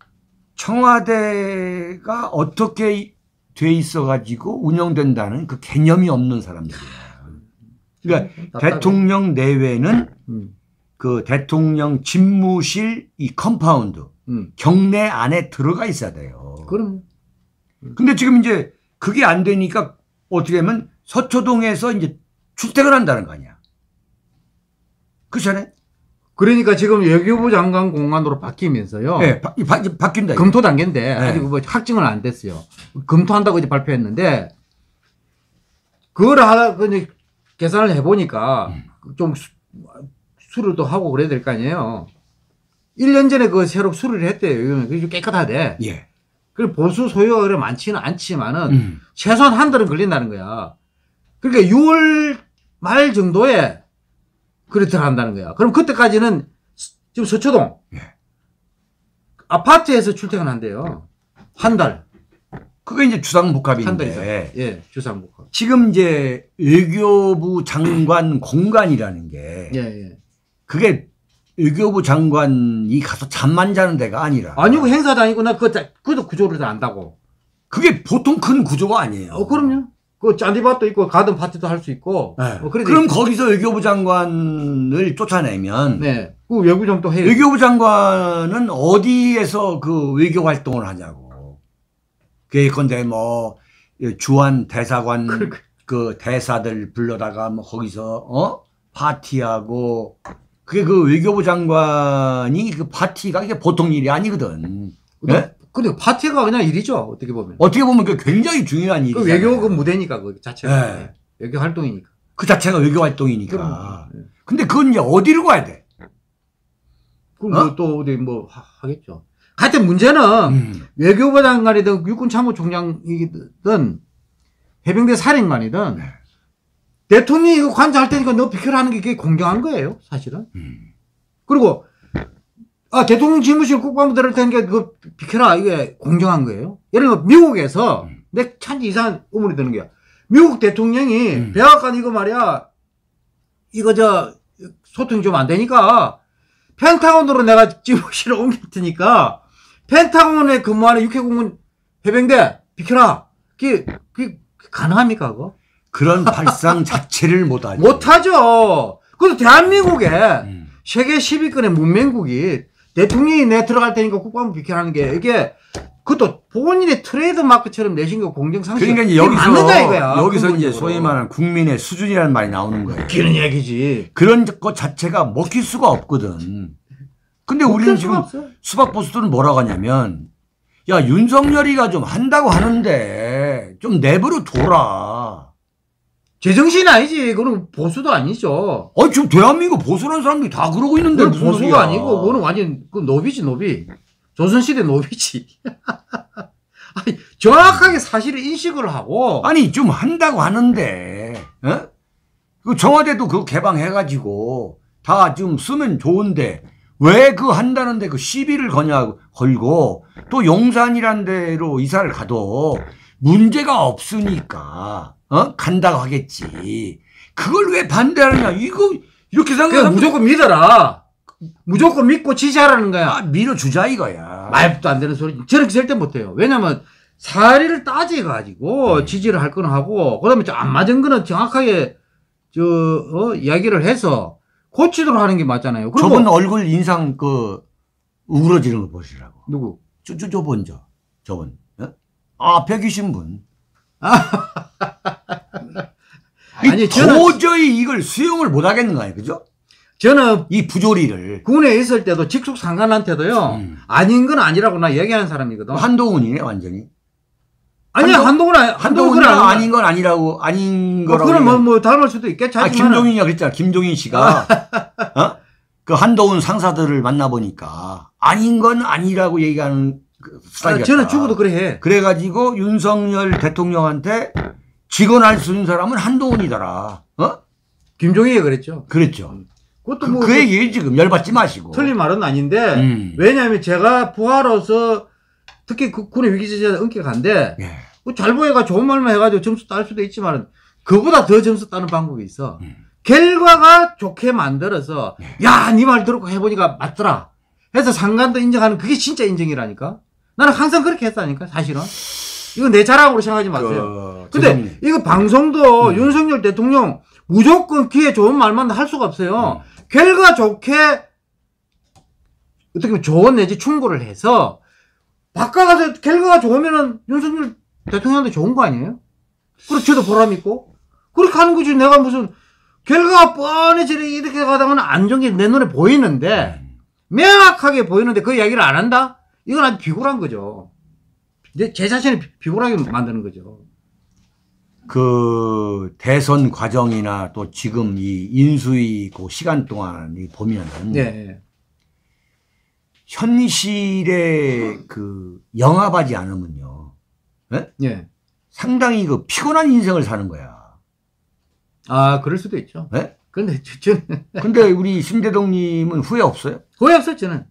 청와대가 어떻게 돼 있어가지고 운영된다는 그 개념이 없는 사람들이에요. 그러니까 음, 대통령 내외는 음. 그 대통령 집무실 이 컴파운드 음. 경내 안에 들어가 있어야 돼요. 그럼. 근데 지금 이제 그게 안 되니까 어떻게 하면 서초동에서 이제 출퇴근한다는 거 아니야. 그렇잖아요. 그러니까 지금 외교부 장관 공간으로 바뀌면서요. 네, 바, 바, 바뀐다. 검토 단계인데 네. 아직 뭐 확정은 안 됐어요. 검토한다고 이제 발표했는데 그걸 하다 그 계산을 해보니까 음. 좀 수, 수리도 하고 그래야 될 거 아니에요. 일 년 전에 그 새로 수리를 했대요. 그게 깨끗하대. 예. 그리고 보수 소요가 그래 많지는 않지만은 음. 최소한 한 달은 걸린다는 거야. 그러니까 유월 말 정도에 그래 들어간다는 거야. 그럼 그때까지는 지금 서초동 예. 아파트에서 출퇴근한대요. 한 달. 그게 이제 주상복합인데. 한 달이죠. 예, 주상복합. 지금 이제 외교부 장관 공간이라는 게. 예, 예. 그게 외교부 장관이 가서 잠만 자는 데가 아니라. 아니고 행사장이고 나 그거, 그것도 구조를 다 안다고. 그게 보통 큰 구조가 아니에요. 어, 그럼요. 그 잔디밭도 있고 가든 파티도 할 수 있고. 네. 뭐 그럼 거기서 외교부 장관을 쫓아내면. 네. 그 외교장도 해요. 외교부 장관은 어디에서 그 외교 활동을 하냐고. 예컨대 뭐 주한 대사관 그러니까. 그 대사들 불러다가 뭐 거기서 어 파티하고 그게 그 외교부 장관이 그 파티가 이게 보통 일이 아니거든. 네? 근데 파티가 그냥 일이죠. 어떻게 보면. 어떻게 보면 그 굉장히 중요한 일이죠. 그 외교 그 무대니까 그 자체가 네. 외교 활동이니까. 그 자체가 외교 활동이니까. 그럼, 네. 근데 그건 이제 어디로 가야 돼? 그럼 어? 또 어디 뭐 하, 하겠죠. 하여튼 문제는 음. 외교부 장관이든 육군 참모총장이든 해병대 사령관이든 네. 대통령이 이거 관저할 테니까 너 비켜라 하는 게 그게 공정한 거예요, 사실은. 음. 그리고 아 대통령 집무실 국방부 들을 테니까 그거 비켜라 이게 공정한 거예요. 예를 들어 미국에서 음. 내 참 이상한 의문이 드는 게야. 미국 대통령이 음. 백악관 이거 말이야 이거 저 소통이 좀 안 되니까 펜타곤으로 내가 집무실을 옮길 테니까 펜타곤에 근무하는 육해공군 해병대 비켜라. 그게, 그게 가능합니까 그거? 그런 발상 자체를 못하죠. 못하죠. 그래서 대한민국에 음. 세계 십 위권의 문명국이 대통령이 내 들어갈 테니까 국방부 비켜라는 게 이게 그것도 본인의 트레이드 마크처럼 내신 거 공정상식. 그러니까 이제 여기서 이거야, 여기서 이제 소위 말하는 국민의 수준이라는 말이 나오는 거예요. 그런 얘기지. 그런 것 자체가 먹힐 수가 없거든. 근데 우리는 지금 없어요. 수박 보수들은 뭐라고 하냐면 야 윤석열이가 좀 한다고 하는데 좀 내버려 둬라. 제정신 아니지. 그건 보수도 아니죠. 아 지금 대한민국 보수라는 사람들이 다 그러고 있는데 무슨 보수가 소리야. 아니고 그거는 완전 그 노비지 노비. 조선시대 노비지. 아니, 정확하게 사실을 인식을 하고. 아니 좀 한다고 하는데 어? 그 청와대도 그거 개방해가지고 다 좀 쓰면 좋은데 왜 그 한다는데 그 시비를 거냐 걸고 또 용산이란 데로 이사를 가도 문제가 없으니까 어? 간다고 하겠지. 그걸 왜 반대하느냐. 이거 이렇게 생각하면 무조건 믿어라. 무조건 믿고 지지하라는 거야. 아, 밀어주자 이거야. 말도 안 되는 소리. 저렇게 절대 못해요. 왜냐면 사례를 따져가지고 음. 지지를 할 거는 하고 그다음에 안 맞은 거는 정확하게 저 어, 이야기를 해서 고치도록 하는 게 맞잖아요. 저분 얼굴 인상 그 우그러지는 거 보시라고. 누구? 저, 저, 저분 저. 저분. 어? 아, 앞에 계신 분. 아니, 도저히 이걸 수용을 못 하겠는 거 아니에요. 그죠? 저는 이 부조리를 군에 있을 때도 직속 상관한테도요. 음. 아닌 건 아니라고 나 얘기하는 사람이거든. 한동훈이네 완전히. 아니야 한동훈 아니 한동훈은 아닌 건 아니라고 아닌 거라고. 그럼 뭐뭐 뭐 닮을 수도 있겠지. 아 김종인이가 그랬잖아. 김종인 씨가 어? 그 한동훈 상사들을 만나 보니까 아닌 건 아니라고 얘기하는 그 스타일이었다. 아, 저는 죽어도 그래 해. 그래가지고 윤석열 대통령한테 직언할 수 있는 사람은 한동훈이더라. 어? 김종인이 그랬죠. 그랬죠. 그것도 그, 뭐 그 얘기 지금 열받지 마시고. 틀린 말은 아닌데 음. 왜냐하면 제가 부하로서 특히 그 군의 위기제재에 엄격한데 예. 뭐 잘 보여가 좋은 말만 해가지고 점수 딸 수도 있지만 그보다 더 점수 따는 방법이 있어. 음. 결과가 좋게 만들어서 예. 야, 네 말 듣고 해보니까 맞더라 해서 상관도 인정하는 그게 진짜 인정이라니까. 나는 항상 그렇게 했다니까 사실은. 이거 내 자랑으로 생각하지 마세요. 그, 근데 죄송합니다. 이거 방송도 음. 윤석열 대통령 무조건 귀에 좋은 말만 할 수가 없어요. 음. 결과 좋게 어떻게 보면 조언 내지 충고를 해서 바꿔가서 결과가 좋으면은 윤석열 대통령한테 좋은 거 아니에요? 그리고 저도 보람 있고 그렇게 하는 거지. 내가 무슨 결과가 뻔히 이렇게 가다가는 안 좋은 게 내 눈에 보이는데 명확하게 보이는데 그 이야기를 안 한다? 이건 아주 비굴한 거죠. 제 자신을 비굴하게 만드는 거죠. 그 대선 과정이나 또 지금 이 인수위 그 시간 동안 보면은 네. 현실에 그 영합하지 않으면요, 네? 네. 상당히 그 피곤한 인생을 사는 거야. 아, 그럴 수도 있죠. 네? 근데 저는 근데 우리 심대동님은 후회 없어요? 후회 없어요, 저는.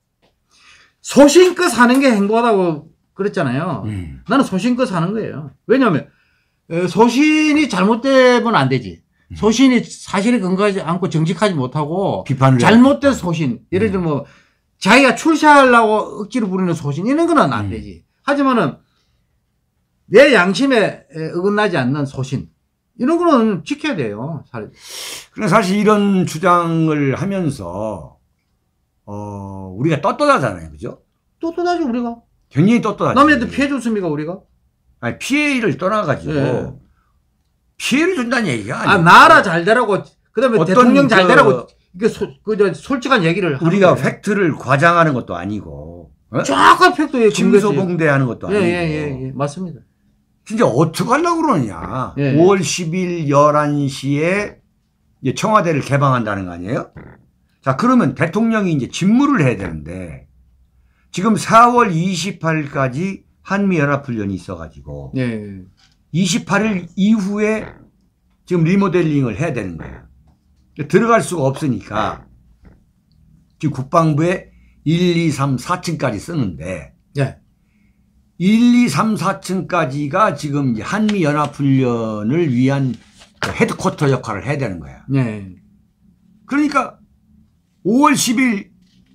소신껏 사는 게 행복하다고 그랬잖아요. 음. 나는 소신껏 사는 거예요. 왜냐하면 소신이 잘못되면 안 되지. 소신이 사실에 근거하지 않고 정직하지 못하고 비판을 잘못된 소신. 예를 들면 뭐 자기가 출세하려고 억지로 부리는 소신 이런 거는 안 되지. 하지만은 내 양심에 어긋나지 않는 소신 이런 거는 지켜야 돼요. 그래 사실 이런 주장을 하면서 어 우리가 떳떳하잖아요, 그죠? 떳떳하죠 우리가. 굉장히 떳떳하죠. 남한테 피해 줬습니까 우리가? 아니 피해를 떠나가지고 네. 피해를 준다는 얘기가 아니에요. 아 나라 잘 되라고 그다음에 대통령 잘 되라고 이게 그 솔직한 얘기를 우리가 팩트를 과장하는 것도 아니고 어? 정확한 팩트에 침소봉대하는 것도 아니고. 예예예 예, 예, 맞습니다. 진짜 어떻게 하려고 그러냐. 예, 오월 십일 열한 시에 이제 청와대를 개방한다는 거 아니에요? 자, 그러면 대통령이 이제 직무를 해야 되는데 지금 사월 이십팔일까지 한미연합훈련이 있어가지고 예. 이십팔일 이후에 지금 리모델링을 해야 되는 거예요. 들어갈 수가 없으니까 지금 국방부에 일, 이, 삼, 사층까지 쓰는데 예. 일, 이, 삼, 사층까지가 지금 이제 한미연합훈련을 위한 그 헤드쿼터 역할을 해야 되는 거야. 예. 그러니까 오월 십일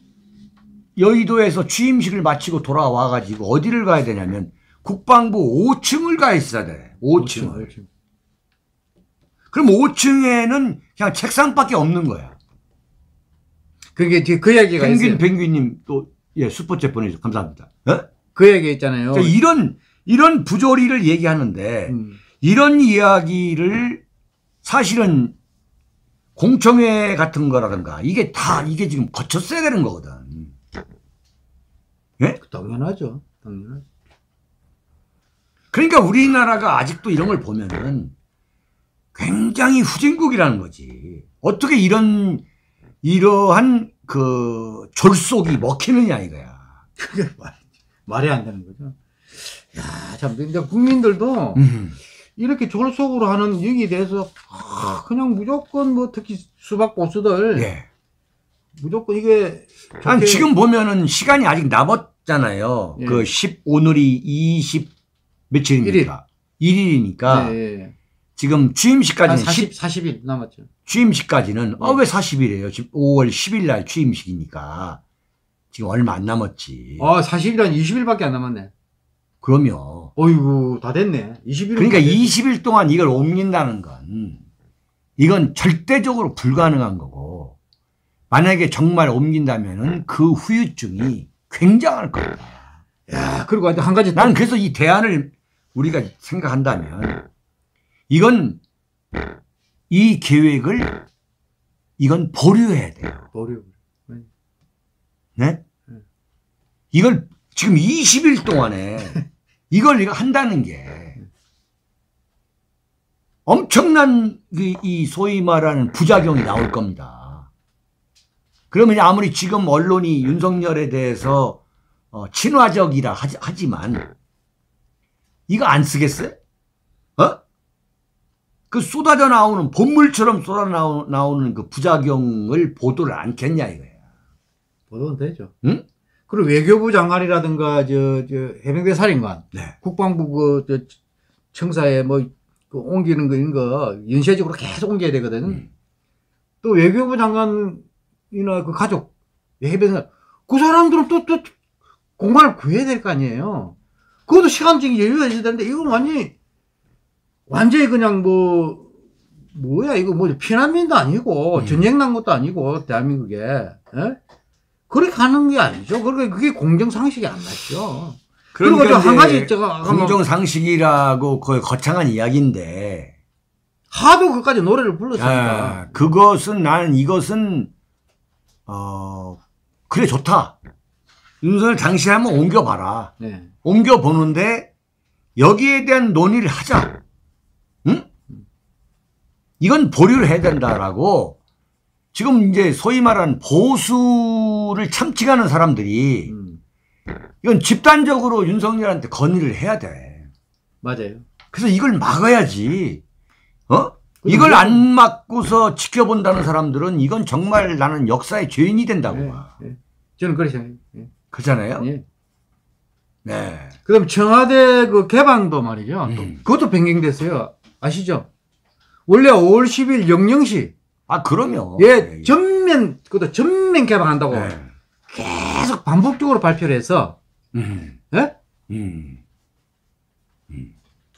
여의도에서 취임식을 마치고 돌아와가지고 어디를 가야 되냐면 국방부 오 층을 가 있어야 돼. 오 층을. 오 층. 그럼 오 층에는 그냥 책상밖에 없는 거야. 그게 뒤에 그 얘기가 펭귄, 있어요. 펭귄님 또, 예, 슈퍼챗 보내주셔서 감사합니다. 어? 그 얘기 있잖아요. 그러니까 이런, 이런 부조리를 얘기하는데, 음. 이런 이야기를 사실은 공청회 같은 거라든가, 이게 다, 이게 지금 거쳤어야 되는 거거든. 예? 당연하죠. 당연하죠. 그러니까 우리나라가 아직도 이런 걸 보면은 굉장히 후진국이라는 거지. 어떻게 이런, 이러한 그 졸속이 먹히느냐 이거야. 그게 말, 말이 안 되는 거죠. 야, 참, 근데 국민들도 음. 이렇게 졸속으로 하는 여기에 대해서 아, 그냥 무조건 뭐 특히 수박 보수들 예. 무조건 이게 아니, 지금 보면은 시간이 아직 남았잖아요. 예. 그 십, 오늘이 이십 며칠입니까? 일 일이니까. 예, 예. 지금 취임식까지는 사십, 사십 일 남았죠. 취임식까지는, 예. 어, 왜 사십 일이에요? 지금 오월 십일 날 취임식이니까. 지금 얼마 안 남았지. 아, 사십 일은 이십 일밖에 안 남았네. 그럼요. 어이구, 다 됐네. 이십 일. 그러니까 이십 일 동안 이걸 옮긴다는 건, 이건 절대적으로 불가능한 거고, 만약에 정말 옮긴다면은 그 후유증이 굉장할 겁니다. 야, 그리고 한 가지. 나는 그래서 이 대안을 우리가 생각한다면, 이건, 이 계획을, 이건 보류해야 돼요. 보류. 네? 이걸 지금 이십 일 동안에 이걸 이거 한다는 게 엄청난 이 소위 말하는 부작용이 나올 겁니다. 그러면 아무리 지금 언론이 윤석열에 대해서 어, 친화적이라 하지, 하지만 이거 안 쓰겠어요? 어? 그 쏟아져 나오는 본물처럼 쏟아 나오는 그 부작용을 보도를 않겠냐 이거야. 보도는 되죠. 응? 그리고 외교부 장관이라든가 저, 저 해병대 사령관, 네. 국방부 그 저 청사에 뭐 그 옮기는 거 이런 거 연쇄적으로 계속 옮겨야 되거든. 음. 또 외교부 장관이나 그 가족, 해병대 그 사람들은 또 또 공간을 구해야 될 거 아니에요. 그것도 시간적인 여유가 있어야 되는데 이건 완전히 완전히 그냥 뭐 뭐야 이거 뭐 피난민도 아니고 음. 전쟁 난 것도 아니고 대한민국에. 에? 그렇게 하는 게 아니죠. 그러니까 그게 공정상식이 안 맞죠. 그러니까 그리고 한 가지 제가 공정상식이라고 거의 거창한 이야기인데 하도 그까지 노래를 불렀으니까. 아, 그것은 나는 이것은 어 그래 좋다. 윤석열 당시에 한번 옮겨봐라. 네. 옮겨보는데 여기에 대한 논의를 하자. 응? 이건 보류를 해야 된다라고 지금 이제 소위 말하는 보수를 참칭하는 사람들이 음. 이건 집단적으로 윤석열한테 건의를 해야 돼. 맞아요. 그래서 이걸 막아야지. 어? 이걸 안 막고서 지켜본다는 사람들은 이건 정말 나는 역사의 죄인이 된다고 네, 봐. 네. 저는 그렇게 생각해요. 네. 그렇잖아요? 네. 네. 그럼 청와대 그 개방도 말이죠. 음. 또 그것도 변경됐어요. 아시죠? 원래 오월 십일 영영 시 아, 그럼요. 예, 네. 전면, 그것도 전면 개방한다고 네. 계속 반복적으로 발표를 해서, 음. 예? 음. 음.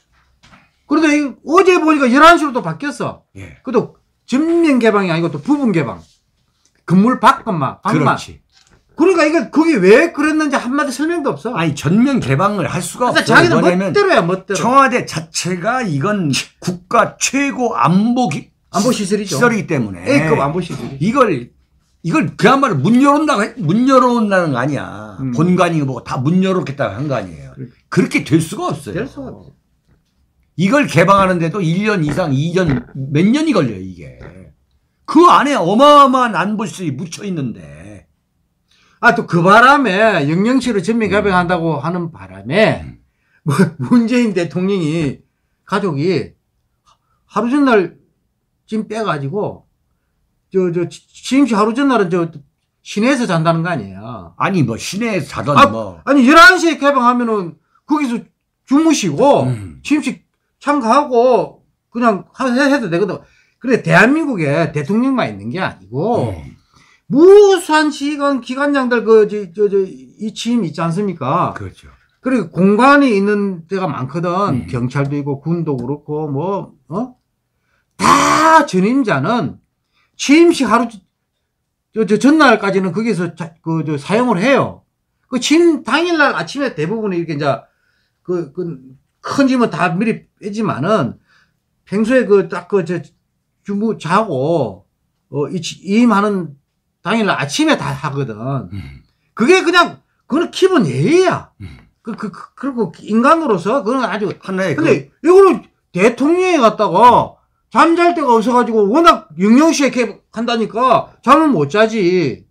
그런데 어제 보니까 열한 시로 또 바뀌었어. 예. 그것도 전면 개방이 아니고 또 부분 개방. 건물 밖만, 밖만. 그렇지. 그러니까 이거, 그게 왜 그랬는지 한마디 설명도 없어. 아니, 전면 개방을 할 수가 없어. 자기는 멋대로야, 멋대로. 청와대 자체가 이건 국가 최고 안보 기, 안보 시설이죠. 시설이기 때문에 A급 안보 시설. 이걸 이걸 그야말로 문 열어온다고 문 열어온다는 거 아니야. 음. 본관이 뭐 다 문 열어놓겠다고 한 거 아니에요. 그렇게. 그렇게 될 수가 없어요. 될 수가 없어요. 이걸 개방하는데도 일 년 이상, 이 년 몇 년이 걸려요 이게. 그 안에 어마어마한 안보시설이 묻혀 있는데. 아, 또 그 바람에 영영시로 전면 개방한다고 음. 하는 바람에 음. 뭐 문재인 대통령이 가족이 하루 전날 짐 빼가지고 저 저 취임식 하루 전날은 저 시내에서 잔다는 거 아니에요? 아니 뭐 시내에서 자던 아, 뭐 아니 열한 시에 개방하면은 거기서 주무시고 음. 취임식 참가하고 그냥 해도 되거든. 그래 대한민국에 대통령만 있는 게 아니고 음. 무수한 시간 기관장들 그 저 저 이 취임 있지 않습니까? 그렇죠. 그리고 공간이 있는 데가 많거든. 음. 경찰도 있고 군도 그렇고 뭐 어? 다 전임자는 취임식 하루 저, 저 전날까지는 거기서 그 저 사용을 해요. 그 취임 당일날 아침에 대부분 이렇게 이제 그 그 큰 짐은 다 미리 빼지만은 평소에 그 딱 그 저 주무 자고 어 이임하는 당일날 아침에 다 하거든. 음. 그게 그냥 그건 기본 예의야. 음. 그, 그, 그, 그리고 인간으로서 그건 아주 하나의 근데 그... 이거는 대통령이 갔다가 잠잘 데가 없어가지고 워낙 영영시에 개방한다니까 잠을 못 자지.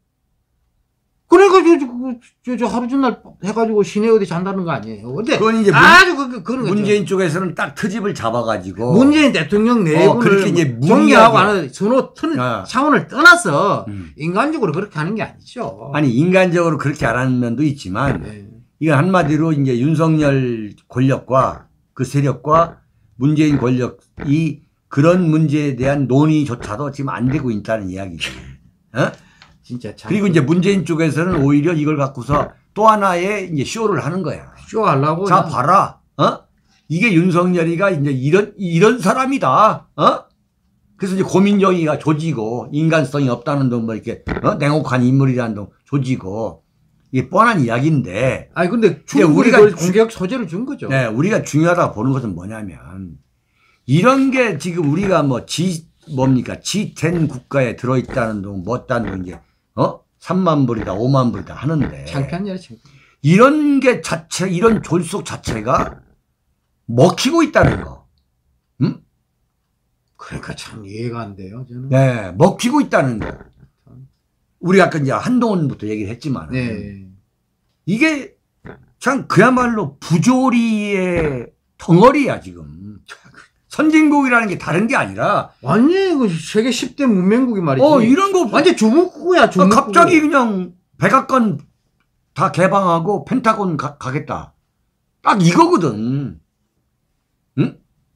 그러니까 저, 저, 저 하루 전날 해가지고 시내 어디 잔다는 거 아니에요. 근데 그건 이제 아주 그, 그런 거죠. 문재인 쪽에서는 딱 트집을 잡아가지고 문재인 대통령 내분을 어, 그렇게 이제 존경하고 하는 선호 튼, 아. 차원을 떠나서 음. 인간적으로 그렇게 하는 게 아니죠. 아니 인간적으로 그렇게 안 하는 면도 있지만 네. 이건 한마디로 이제 윤석열 권력과 그 세력과 문재인 권력이 그런 문제에 대한 논의조차도 지금 안 되고 있다는 이야기죠. 어? 진짜 참. 그리고 이제 문재인 쪽에서는 오히려 이걸 갖고서 또 하나의 이제 쇼를 하는 거야. 쇼하려고. 자, 봐라. 어? 이게 윤석열이가 이제 이런, 이런 사람이다. 어? 그래서 이제 고민정의가 조지고 인간성이 없다는 둥 뭐 이렇게, 어? 냉혹한 인물이라는 둥 조지고 이게 뻔한 이야기인데. 아니, 근데 충분히 우리가 공격 소재를 준 거죠. 네. 우리가 중요하다고 보는 것은 뭐냐면 이런 게 지금 우리가 뭐 지, 뭡니까? 지 텐 국가에 들어있다는 둥, 뭐 있다는 둥 이제 어? 삼만 불이다, 오만 불이다 하는데. 창피한 일이야, 창피한. 이런 게 자체, 이런 졸속 자체가 먹히고 있다는 거. 응? 그러니까 참 이해가 안 돼요, 저는. 네, 먹히고 있다는 거. 우리가 아까 이제 한동훈부터 얘기를 했지만. 네. 이게 참 그야말로 부조리의 덩어리야, 지금. 선진국이라는 게 다른 게 아니라 완전히 그 세계 십 대 문명국이 말이지. 어, 이런 거 완전 주목국이야, 주목국. 갑자기 그냥 백악관 다 개방하고 펜타곤 가, 가겠다. 딱 이거거든. 응?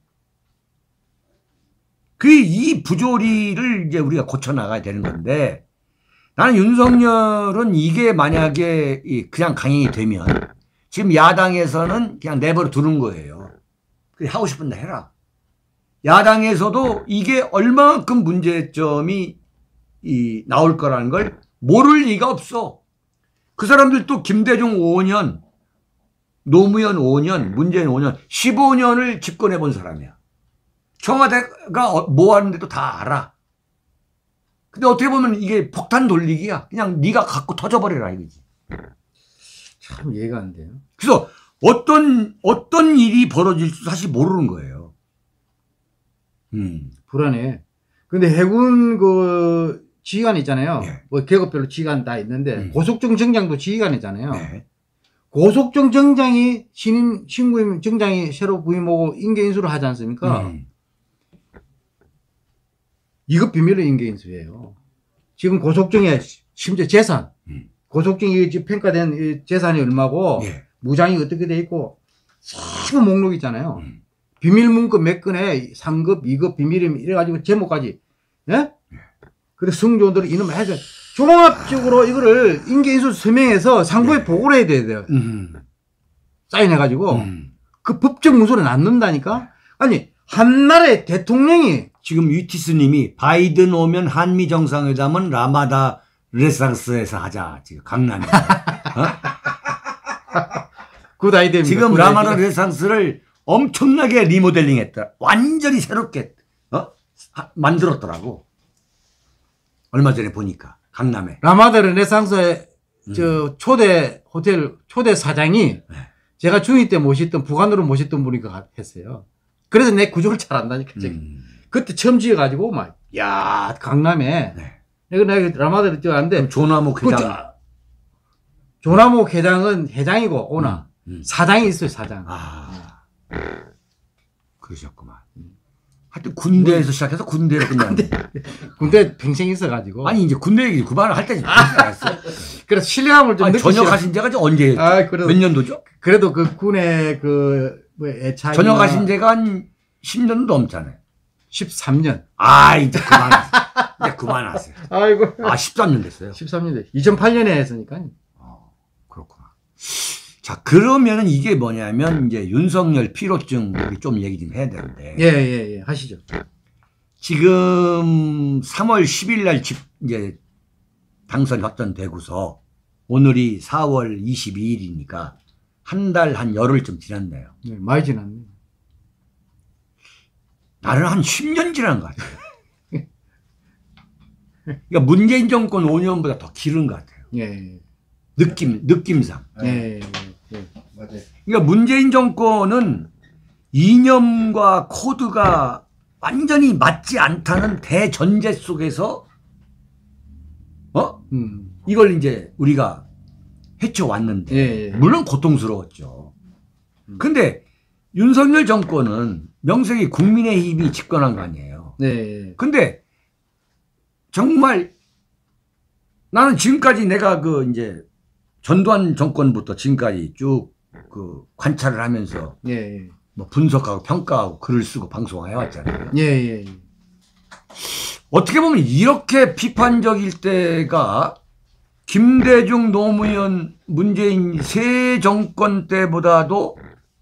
그 이 부조리를 이제 우리가 고쳐 나가야 되는 건데 나는 윤석열은 이게 만약에 그냥 강행이 되면 지금 야당에서는 그냥 내버려 두는 거예요. 그래, 하고 싶은데 해라. 야당에서도 이게 얼마만큼 문제점이 이 나올 거라는 걸 모를 리가 없어. 그 사람들도 김대중 오 년, 노무현 오 년, 문재인 오 년, 십오 년을 집권해 본 사람이야. 청와대가 뭐 하는데도 다 알아. 근데 어떻게 보면 이게 폭탄 돌리기야. 그냥 네가 갖고 터져버려라 이거지. 참 이해가 안 돼요. 그래서 어떤 어떤 일이 벌어질지 사실 모르는 거예요. 음. 불안해. 근데 해군 그 지휘관 있잖아요. 네. 뭐 계급별로 지휘관 다 있는데 음. 고속정 정장도 지휘관이잖아요. 네. 고속정 정장이 신임 신부임 정장이 새로 부임하고 인계 인수를 하지 않습니까? 음. 이것 비밀로 인계 인수예요. 지금 고속정에 심지어 재산, 음. 고속정이 평가된 재산이 얼마고 네. 무장이 어떻게 돼 있고 전부 목록 있잖아요. 음. 비밀 문구 몇 건에 삼 급, 이 급 비밀이면 이래가지고 제목까지, 예? 그래서 승조들 이놈을 해서 종합적으로 이거를 인계인수 서명해서 상부에 네. 보고를 해야 돼요. 음. 사인해가지고 음. 그 법적 문서를 놔놓는다니까? 아니, 한 나라의 대통령이 지금 유티스님이 바이든 오면 한미 정상회담은 라마다 르네상스에서 하자. 지금 강남에. 어? 굿 아이디어입니다. 지금 굿 라마다 아이디어. 르네상스를 엄청나게 리모델링했다. 완전히 새롭게 어? 하, 만들었더라고. 얼마 전에 보니까 강남에 라마다 르네상스의 음. 저 초대 호텔 초대 사장이 네. 제가 중이 때 모셨던 부관으로 모셨던 분이 했어요. 그래서 내 구조를 잘 안다니까. 음. 그때 처음 지어가지고 막 야 강남에 네. 내가 내가 라마다를 뛰어갔는데 조나무 회장 그, 조나무 회장은 회장이고 오나 음. 음. 사장이 있어요 사장. 아 그러셨구만. 하여튼 군대에서 뭐, 시작해서 군대로 끝났네. 군대, 군대 평생 있어가지고. 아니 이제 군대 얘기 그만을 할 때지. 알았어. 그래서 신뢰감을 좀 느끼시라. 전역하신 지가 언제? 아, 그래도, 몇 년도죠? 그래도 그 군의 그 뭐 애착이 전역하신 지가 한 십 년도 넘잖아요. 십삼 년. 아 이제 그만하세요. 이제 그만하세요. 아이고. 아 십삼 년 됐어요. 십삼 년 됐. 이천팔 년에 했으니까. 어, 그렇구나. 자 그러면은 이게 뭐냐면 이제 윤석열 피로증 좀 얘기 좀 해야 되는데. 예예예 예, 예. 하시죠. 지금 삼월 십일 날 집 이제 당선이 확정되고서 오늘이 사월 이십이일이니까 한 달 한 열흘 좀 지났네요. 네, 많이 지났네. 나는 한 십 년 지난 것 같아요. 그러니까 문재인 정권 오 년보다 더 길은 것 같아요. 예. 느낌, 느낌상. 예, 예, 예. 맞아요. 그러니까 문재인 정권은 이념과 코드가 완전히 맞지 않다는 대전제 속에서, 어? 음. 이걸 이제 우리가 헤쳐왔는데, 예, 예. 물론 고통스러웠죠. 음. 근데 윤석열 정권은 명색이 국민의힘이 집권한 거 아니에요. 네. 근데 정말 나는 지금까지 내가 그 이제 전두환 정권부터 지금까지 쭉 그 관찰을 하면서 예. 뭐 분석하고 평가하고 글을 쓰고 방송해 왔잖아요. 예, 예. 어떻게 보면 이렇게 비판적일 때가 김대중, 노무현, 문재인 세 정권 때보다도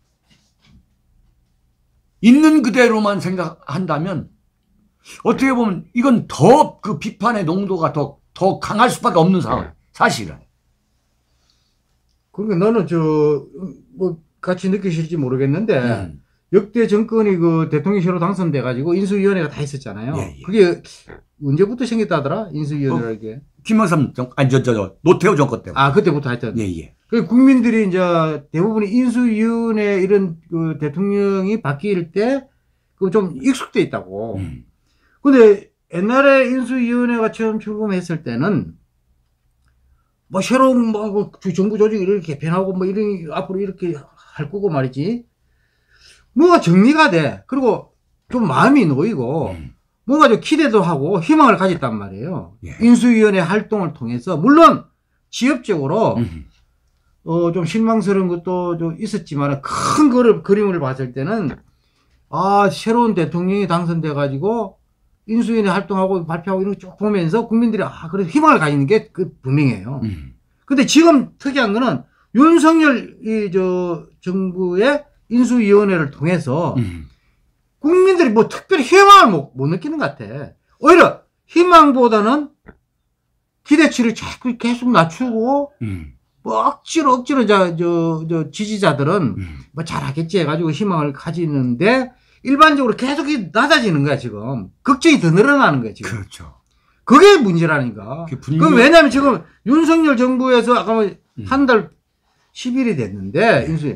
있는 그대로만 생각한다면 어떻게 보면 이건 더 그 비판의 농도가 더, 더 강할 수밖에 없는 상황, 사실은. 그러니까 너는 저, 뭐, 같이 느끼실지 모르겠는데, 음. 역대 정권이 그 대통령실로 당선돼가지고 인수위원회가 다 있었잖아요. 예, 예. 그게 언제부터 생겼다더라? 인수위원회라게. 어, 김영삼 정, 아니, 저, 저, 저, 노태우 정권 때부터. 아, 그때부터 하여튼. 예, 예. 그 국민들이 이제 대부분이 인수위원회 이런 그 대통령이 바뀔 때, 그 좀 익숙돼 있다고. 음. 근데 옛날에 인수위원회가 처음 출범했을 때는 뭐 새로운 뭐 정부 조직을 이렇게 개편하고 뭐 이런 앞으로 이렇게 할 거고 말이지. 뭐가 정리가 돼. 그리고 좀 마음이 놓이고 음. 뭔가 좀 기대도 하고 희망을 가졌단 말이에요. 예. 인수위원회 활동을 통해서 물론 지역적으로 음. 어, 좀 실망스러운 것도 좀 있었지만 큰 그림, 그림을 봤을 때는 아 새로운 대통령이 당선돼 가지고 인수위원회 활동하고 발표하고 이런 거 쭉 보면서 국민들이 아 그래도 희망을 가지는 게 그 분명해요. 음. 근데 지금 특이한 거는 윤석열 이 저 정부의 인수위원회를 통해서 음. 국민들이 뭐 특별히 희망을 못, 못 느끼는 것 같아. 오히려 희망보다는 기대치를 자꾸 계속 낮추고 음. 뭐 억지로 억지로 저, 저, 저 지지자들은 음. 뭐 잘하겠지 해가지고 희망을 가지는데 일반적으로 계속 낮아지는 거야 지금. 걱정이 더 늘어나는 거야 지금. 그렇죠. 그게 문제라니까. 분명... 그 왜냐하면 지금 윤석열 정부에서 아까 뭐 한 달 음. 십 일이 됐는데 인수위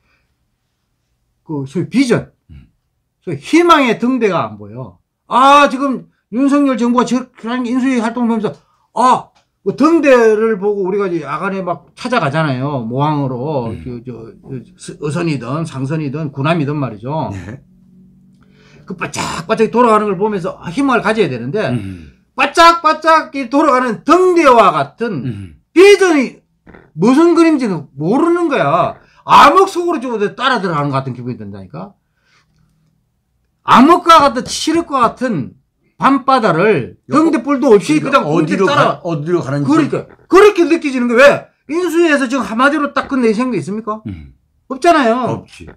그 소위 비전, 음. 소위 희망의 등대가 안 보여. 아 지금 윤석열 정부가 저런 인수위 활동 보면서 아 뭐 등대를 보고 우리가 이제 야간에 막 찾아가잖아요. 모항으로 음. 그, 저, 어선이든 상선이든 군함이든 말이죠. 네. 그 바짝바짝 돌아가는 걸 보면서 희망을 가져야 되는데 음. 바짝바짝 돌아가는 등대와 같은 음. 비전이 무슨 그림인지는 모르는 거야. 암흑 속으로 좀 따라 들어가는 것 같은 기분이 든다니까. 암흑과 같은 칠흑과 같은 밤바다를 등대불도 없이 그냥 어디로 따라 가, 어디로 가는지 그러니까 그렇게 느껴지는 게 왜 인수위에서 지금 한마디로 딱 끝내신 게 있습니까? 음. 없잖아요. 없지.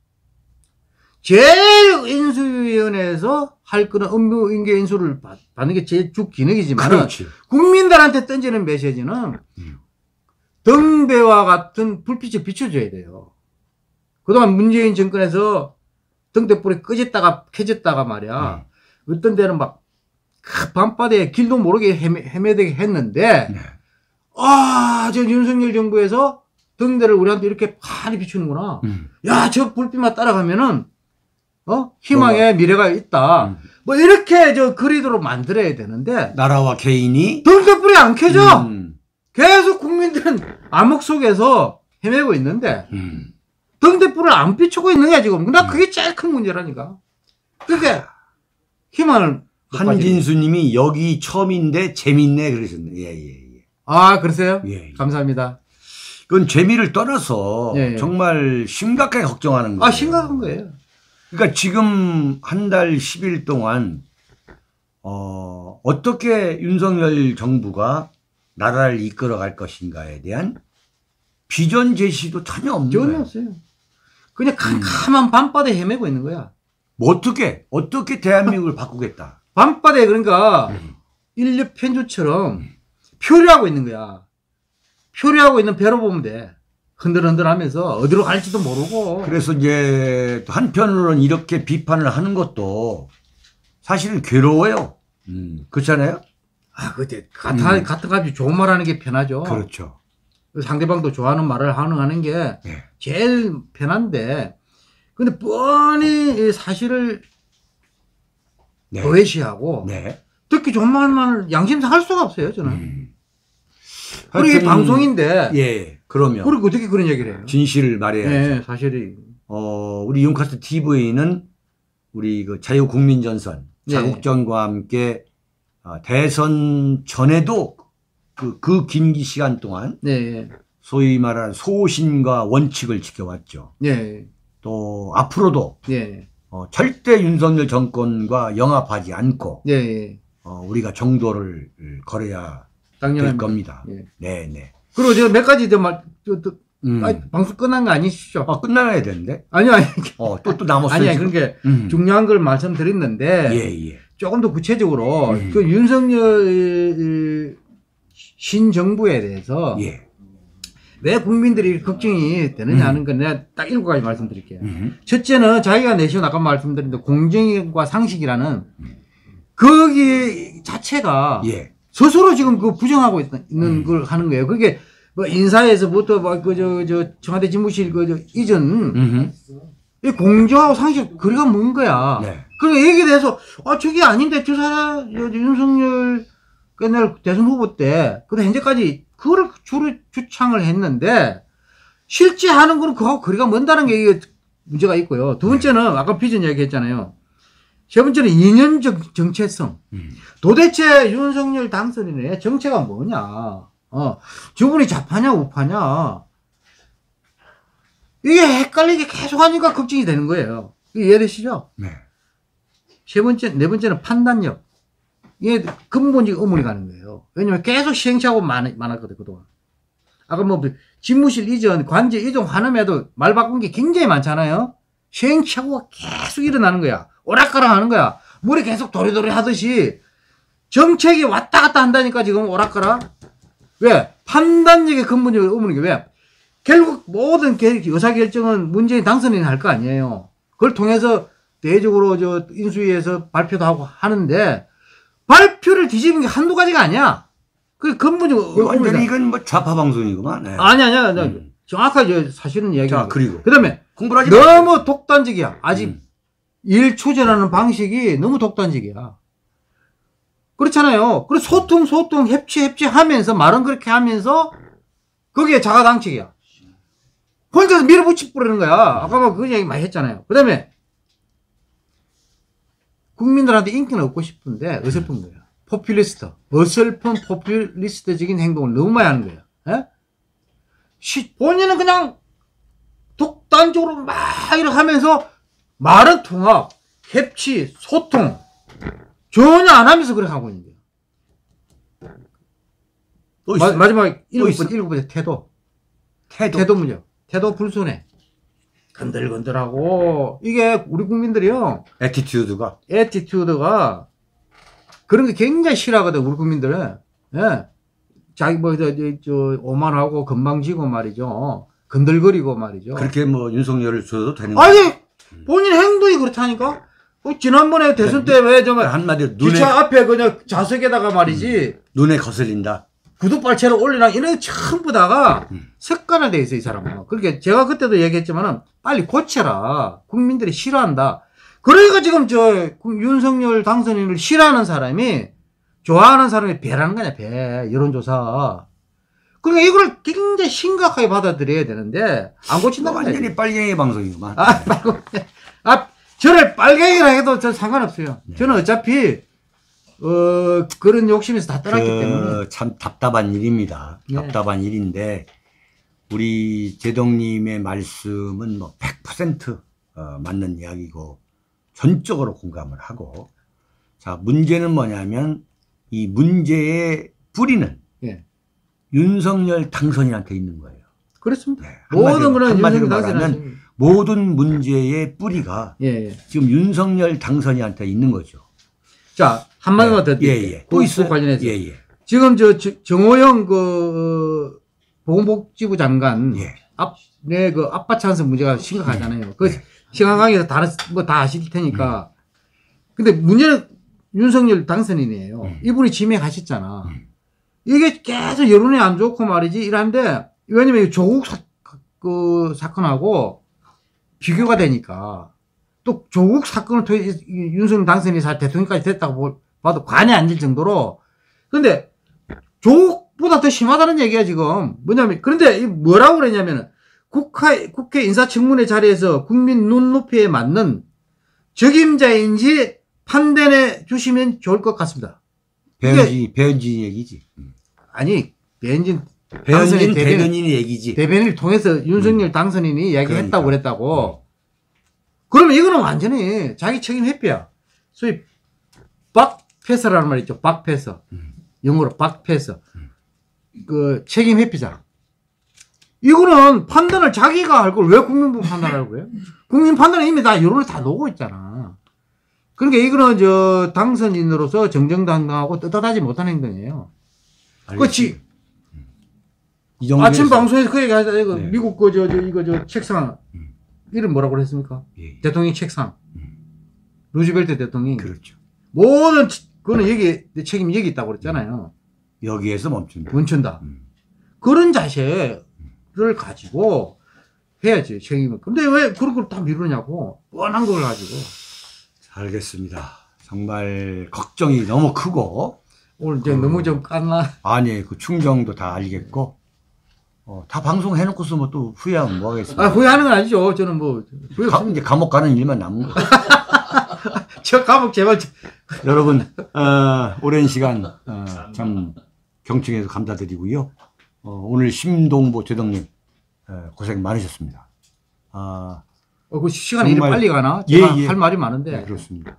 제일 인수위원회에서 할 거는 업무 인계 인수를 받는 게 제일 주 기능이지만 국민들한테 던지는 메시지는 음. 등대와 같은 불빛을 비춰줘야 돼요. 그동안 문재인 정권에서 등대불이 꺼졌다가 켜졌다가 말이야. 음. 어떤 데는 막 밤바다에 길도 모르게 헤매, 헤매되게 했는데 네. 아, 저 윤석열 정부에서 등대를 우리한테 이렇게 파리 비추는구나. 음. 야, 저 불빛만 따라가면은 어 희망의 뭐가? 미래가 있다. 음. 뭐 이렇게 저 그리도록 만들어야 되는데 나라와 개인이 등대불이 안 켜져. 음. 계속 국민들은 암흑 속에서 헤매고 있는데 음. 등대불을 안 비추고 있는 거야 지금. 나 그게 제일 큰 문제라니까. 그게 희망을 한진수님이 여기 처음인데 재밌네 그러셨네. 예예예. 예, 예. 아 그러세요? 예, 예. 감사합니다. 그건 재미를 떠나서 예, 예. 정말 심각하게 걱정하는 거예요. 아 심각한 거예요. 그러니까 지금 한 달 십 일 동안 어, 어떻게 윤석열 정부가 나라를 이끌어갈 것인가에 대한 비전 제시도 전혀 없는 전혀 거예요. 없어요. 그냥 캄캄한 음. 밤바다에 헤매고 있는 거야. 뭐 어떻게 어떻게 대한민국을 바꾸겠다. 밤바다에 그러니까 음. 인력 편주처럼 음. 표류하고 있는 거야. 표류하고 있는 배로 보면 돼. 흔들흔들 하면서 어디로 갈지도 모르고. 그래서 이제 한편으로는 이렇게 비판을 하는 것도 사실은 괴로워요. 음. 그렇잖아요? 아, 그때 같은, 음. 같은 값이 좋은 말 하는 게 편하죠. 그렇죠. 상대방도 좋아하는 말을 하는 게 네. 제일 편한데, 근데 뻔히 사실을 네. 도외시하고 네. 듣기 좋은 말만 양심상 할 수가 없어요, 저는. 음. 그리고 이게 방송인데. 예, 그러면. 그리고 어떻게 그런 얘기를 해요? 진실을 말해야죠. 네, 사실이. 어, 우리 윤카스 티비는 우리 그 자유국민전선, 네. 자국전과 함께 어, 대선 전에도 그, 그 긴 시간 동안. 네. 소위 말하는 소신과 원칙을 지켜왔죠. 네. 또 앞으로도. 네. 어, 절대 윤석열 정권과 영합하지 않고. 네. 어, 우리가 정도를 걸어야 될 겁니다. 예. 네, 네. 그리고 제가 몇 가지 더 말, 또, 또, 음. 아니, 방송 끝난 거 아니시죠? 아, 끝나야 되는데? 아니요, 아니. 어, 또, 또 남았어요. 아니, 아니, 그러니까 음. 중요한 걸 말씀드렸는데. 예, 예. 조금 더 구체적으로, 음. 그 윤석열 신정부에 대해서. 예. 왜 국민들이 걱정이 되느냐 하는 건 내가 딱 일곱 가지 말씀드릴게요. 음. 첫째는 자기가 내시온 아까 말씀드린 공정과 상식이라는 음. 거기 자체가. 예. 스스로 지금 그 부정하고 있는 음. 걸 하는 거예요. 그게 뭐 인사에서부터 뭐 그 저 저 청와대 집무실 그 저 이전 이 공정하고 상식 거리가 먼 거야. 네. 그러니까 얘기에 대해서 아 저게 아닌데 저 사람 윤석열 옛날 대선 후보 때 그래 현재까지 그거를 주로 주창을 했는데 실제 하는 거는 그하고 거리가 먼다는 게 이게 문제가 있고요. 두 번째는 아까 비전 얘기했잖아요. 세 번째는 이념적 정체성. 음. 도대체 윤석열 당선인의 정체가 뭐냐? 어, 저분이 좌파냐, 우파냐? 이게 헷갈리게 계속 하니까 걱정이 되는 거예요. 이해되시죠? 네. 세 번째, 네 번째는 판단력. 이게 근본적 의문이 가는 거예요. 왜냐면 계속 시행착오 많, 많았거든, 그동안. 아까 뭐, 집무실 이전, 관제 이전 환음에도 말 바꾼 게 굉장히 많잖아요? 시행착오가 계속 일어나는 거야. 오락가락 하는 거야. 물이 계속 도리도리 하듯이 정책이 왔다 갔다 한다니까 지금 오락가락. 왜? 판단력의 근본적인 의문인 게 왜? 결국 모든 의사결정은 문재인 당선인이 할 거 아니에요. 그걸 통해서 대외적으로 저 인수위에서 발표도 하고 하는데 발표를 뒤집은 게 한두 가지가 아니야. 그 근본적인 완전히 이건 뭐 좌파 방송이구만. 네. 아니 아니야. 음. 정확하게 사실은 이야기. 자, 그리고 그다음에 공부를 하지 너무 마세요. 독단적이야. 아직 음. 일 추진하는 방식이 너무 독단적이야. 그렇잖아요. 그리고 소통, 소통, 협치, 협치 하면서, 말은 그렇게 하면서, 그게 자가당착이야. 혼자서 밀어붙이 뿌리는 거야. 아까 뭐 그 얘기 많이 했잖아요. 그 다음에, 국민들한테 인기는 얻고 싶은데, 어설픈 거야. 포퓰리스트. 어설픈 포퓰리스트적인 행동을 너무 많이 하는 거야. 예? 시, 본인은 그냥, 독단적으로 막 이렇게 하면서, 말은 통합, 협치, 소통 전혀 안 하면서 그렇게 하고 있는 거예요. 마, 마지막 일곱 번째, 일곱 번째 태도. 태도. 태도 문제. 태도 불순해. 건들건들하고 이게 우리 국민들이요. 애티튜드가. 애티튜드가 그런 게 굉장히 싫어하거든 우리 국민들은. 예. 자기 뭐 저 저 오만하고 건방지고 말이죠. 건들거리고 말이죠. 그렇게 뭐 윤석열을 줘도 되는 거예요. 아니 본인 행동이 그렇다니까? 어, 지난번에 대선 때 왜 정말 한마디로 눈에 기차 앞에 그냥 좌석에다가 말이지 음, 눈에 거슬린다. 구두발채를 올리나 이런 전부 다가 음. 습관화돼 있어 이 사람은. 그러니까 제가 그때도 얘기했지만은 빨리 고쳐라. 국민들이 싫어한다. 그러니까 지금 저 윤석열 당선인을 싫어하는 사람이 좋아하는 사람이 배라는 거냐 배 여론조사. 그러니까 이걸 굉장히 심각하게 받아들여야 되는데 안 고친다는 거야. 완전히 빨갱이 방송이구만. 아, 아, 저를 빨갱이라 해도 저 상관없어요. 네. 저는 어차피 어, 그런 욕심에서 다 떠났기 그, 때문에. 참 답답한 일입니다. 네. 답답한 일인데, 우리 제동님의 말씀은 뭐 백 퍼센트 어, 맞는 이야기고, 전적으로 공감을 하고, 자, 문제는 뭐냐면, 이 문제의 뿌리는 네. 윤석열 당선인한테 있는 거예요. 그렇습니다. 네, 모든 그런 한마디로 말하면, 모든 문제의 뿌리가 예, 예. 지금 윤석열 당선인한테 있는 거죠. 자, 한마디만 더 드릴게요. 예, 예. 또 있어요? 관련해서. 예, 예. 지금 저 정호영 그 보건복지부 장관 예. 앞, 네, 그 아빠 찬스 문제가 심각하잖아요. 그 예. 시간 관계에서 다른 뭐 다 아실 테니까. 음. 근데 문제는 윤석열 당선인이에요. 음. 이분이 지명하셨잖아. 음. 이게 계속 여론이 안 좋고 말이지 이런데 왜냐면 조국 사, 그 사건하고 비교가 되니까. 또 조국 사건을 통해 윤석열 당선인이 살 대통령까지 됐다고 봐도 관이 안 될 정도로. 근데 조국보다 더 심하다는 얘기야 지금. 뭐냐면 그런데 뭐라고 그러냐면은 국회 국회 인사청문회 자리에서 국민 눈높이에 맞는 적임자인지 판단해 주시면 좋을 것 같습니다. 배현진 배현진 얘기지. 아니 배현진 배현진 대변인이 얘기지. 대변인을 통해서 윤석열 음. 당선인이 이야기했다고 그러니까. 그랬다고. 음. 그러면 이거는 완전히 자기 책임 회피야. 소위 박패서라는 말 있죠. 박패서. 음. 영어로 박패서. 음. 그 책임 회피자. 이거는 판단을 자기가 할 걸 왜 국민부 판단하라고 해요? 국민 판단은 이미 다 여론을 다 놓고 있잖아. 그러니까 이거는 저 당선인으로서 정정당당하고 떳떳하지 못한 행동이에요. 그렇지. 음. 아침 방송에서 그 얘기 하잖아요. 이거 네. 미국 그 저 저 이거 저 책상. 음. 이름 뭐라고 했습니까? 예, 예. 대통령 책상. 음. 루즈벨트 대통령이. 그렇죠. 모든, 그거는 여기, 내 책임이 여기 있다고 그랬잖아요. 여기에서 멈춘다. 멈춘다. 음. 그런 자세를 음. 가지고 해야지, 책임을. 근데 왜 그런 걸 다 미루냐고. 뻔한 걸 가지고. 알겠습니다. 정말 걱정이 너무 크고. 오늘 이제 그, 너무 좀 깠나? 아니, 그 충정도 다 알겠고. 어, 다 방송 해놓고서 뭐 또 후회하면 뭐 하겠습니까? 아, 후회하는 건 아니죠. 저는 뭐. 후회 가, 이제 감옥 가는 일만 남은 거. 저 감옥 제발. 여러분, 어, 오랜 시간, 어, 참 경청해서 감사드리고요. 어, 오늘 심동보 제동님, 어, 고생 많으셨습니다. 아, 어, 그 시간이 이렇게 빨리 가나? 제가 예, 예. 할 말이 많은데. 네, 그렇습니다.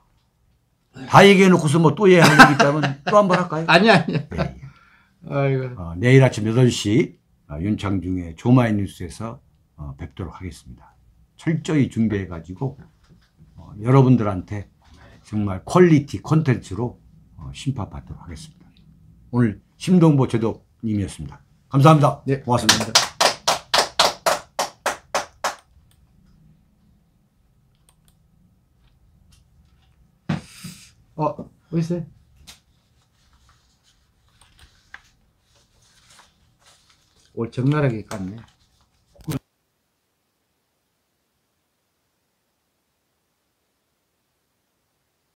다 얘기해놓고서 뭐 또 얘기할 얘기 있다면 또 한 번 할까요? 아니, 아니. 예, 예. 아이고. 어, 내일 아침 여덟 시 어, 윤창중의 조마이뉴스에서 어, 뵙도록 하겠습니다. 철저히 준비해가지고 어, 여러분들한테 정말 퀄리티 콘텐츠로 어, 심판받도록 하겠습니다. 오늘 심동보 제독님이었습니다. 감사합니다. 네, 고맙습니다. 어, 어디 있어요? 올 적나라하게 깠네.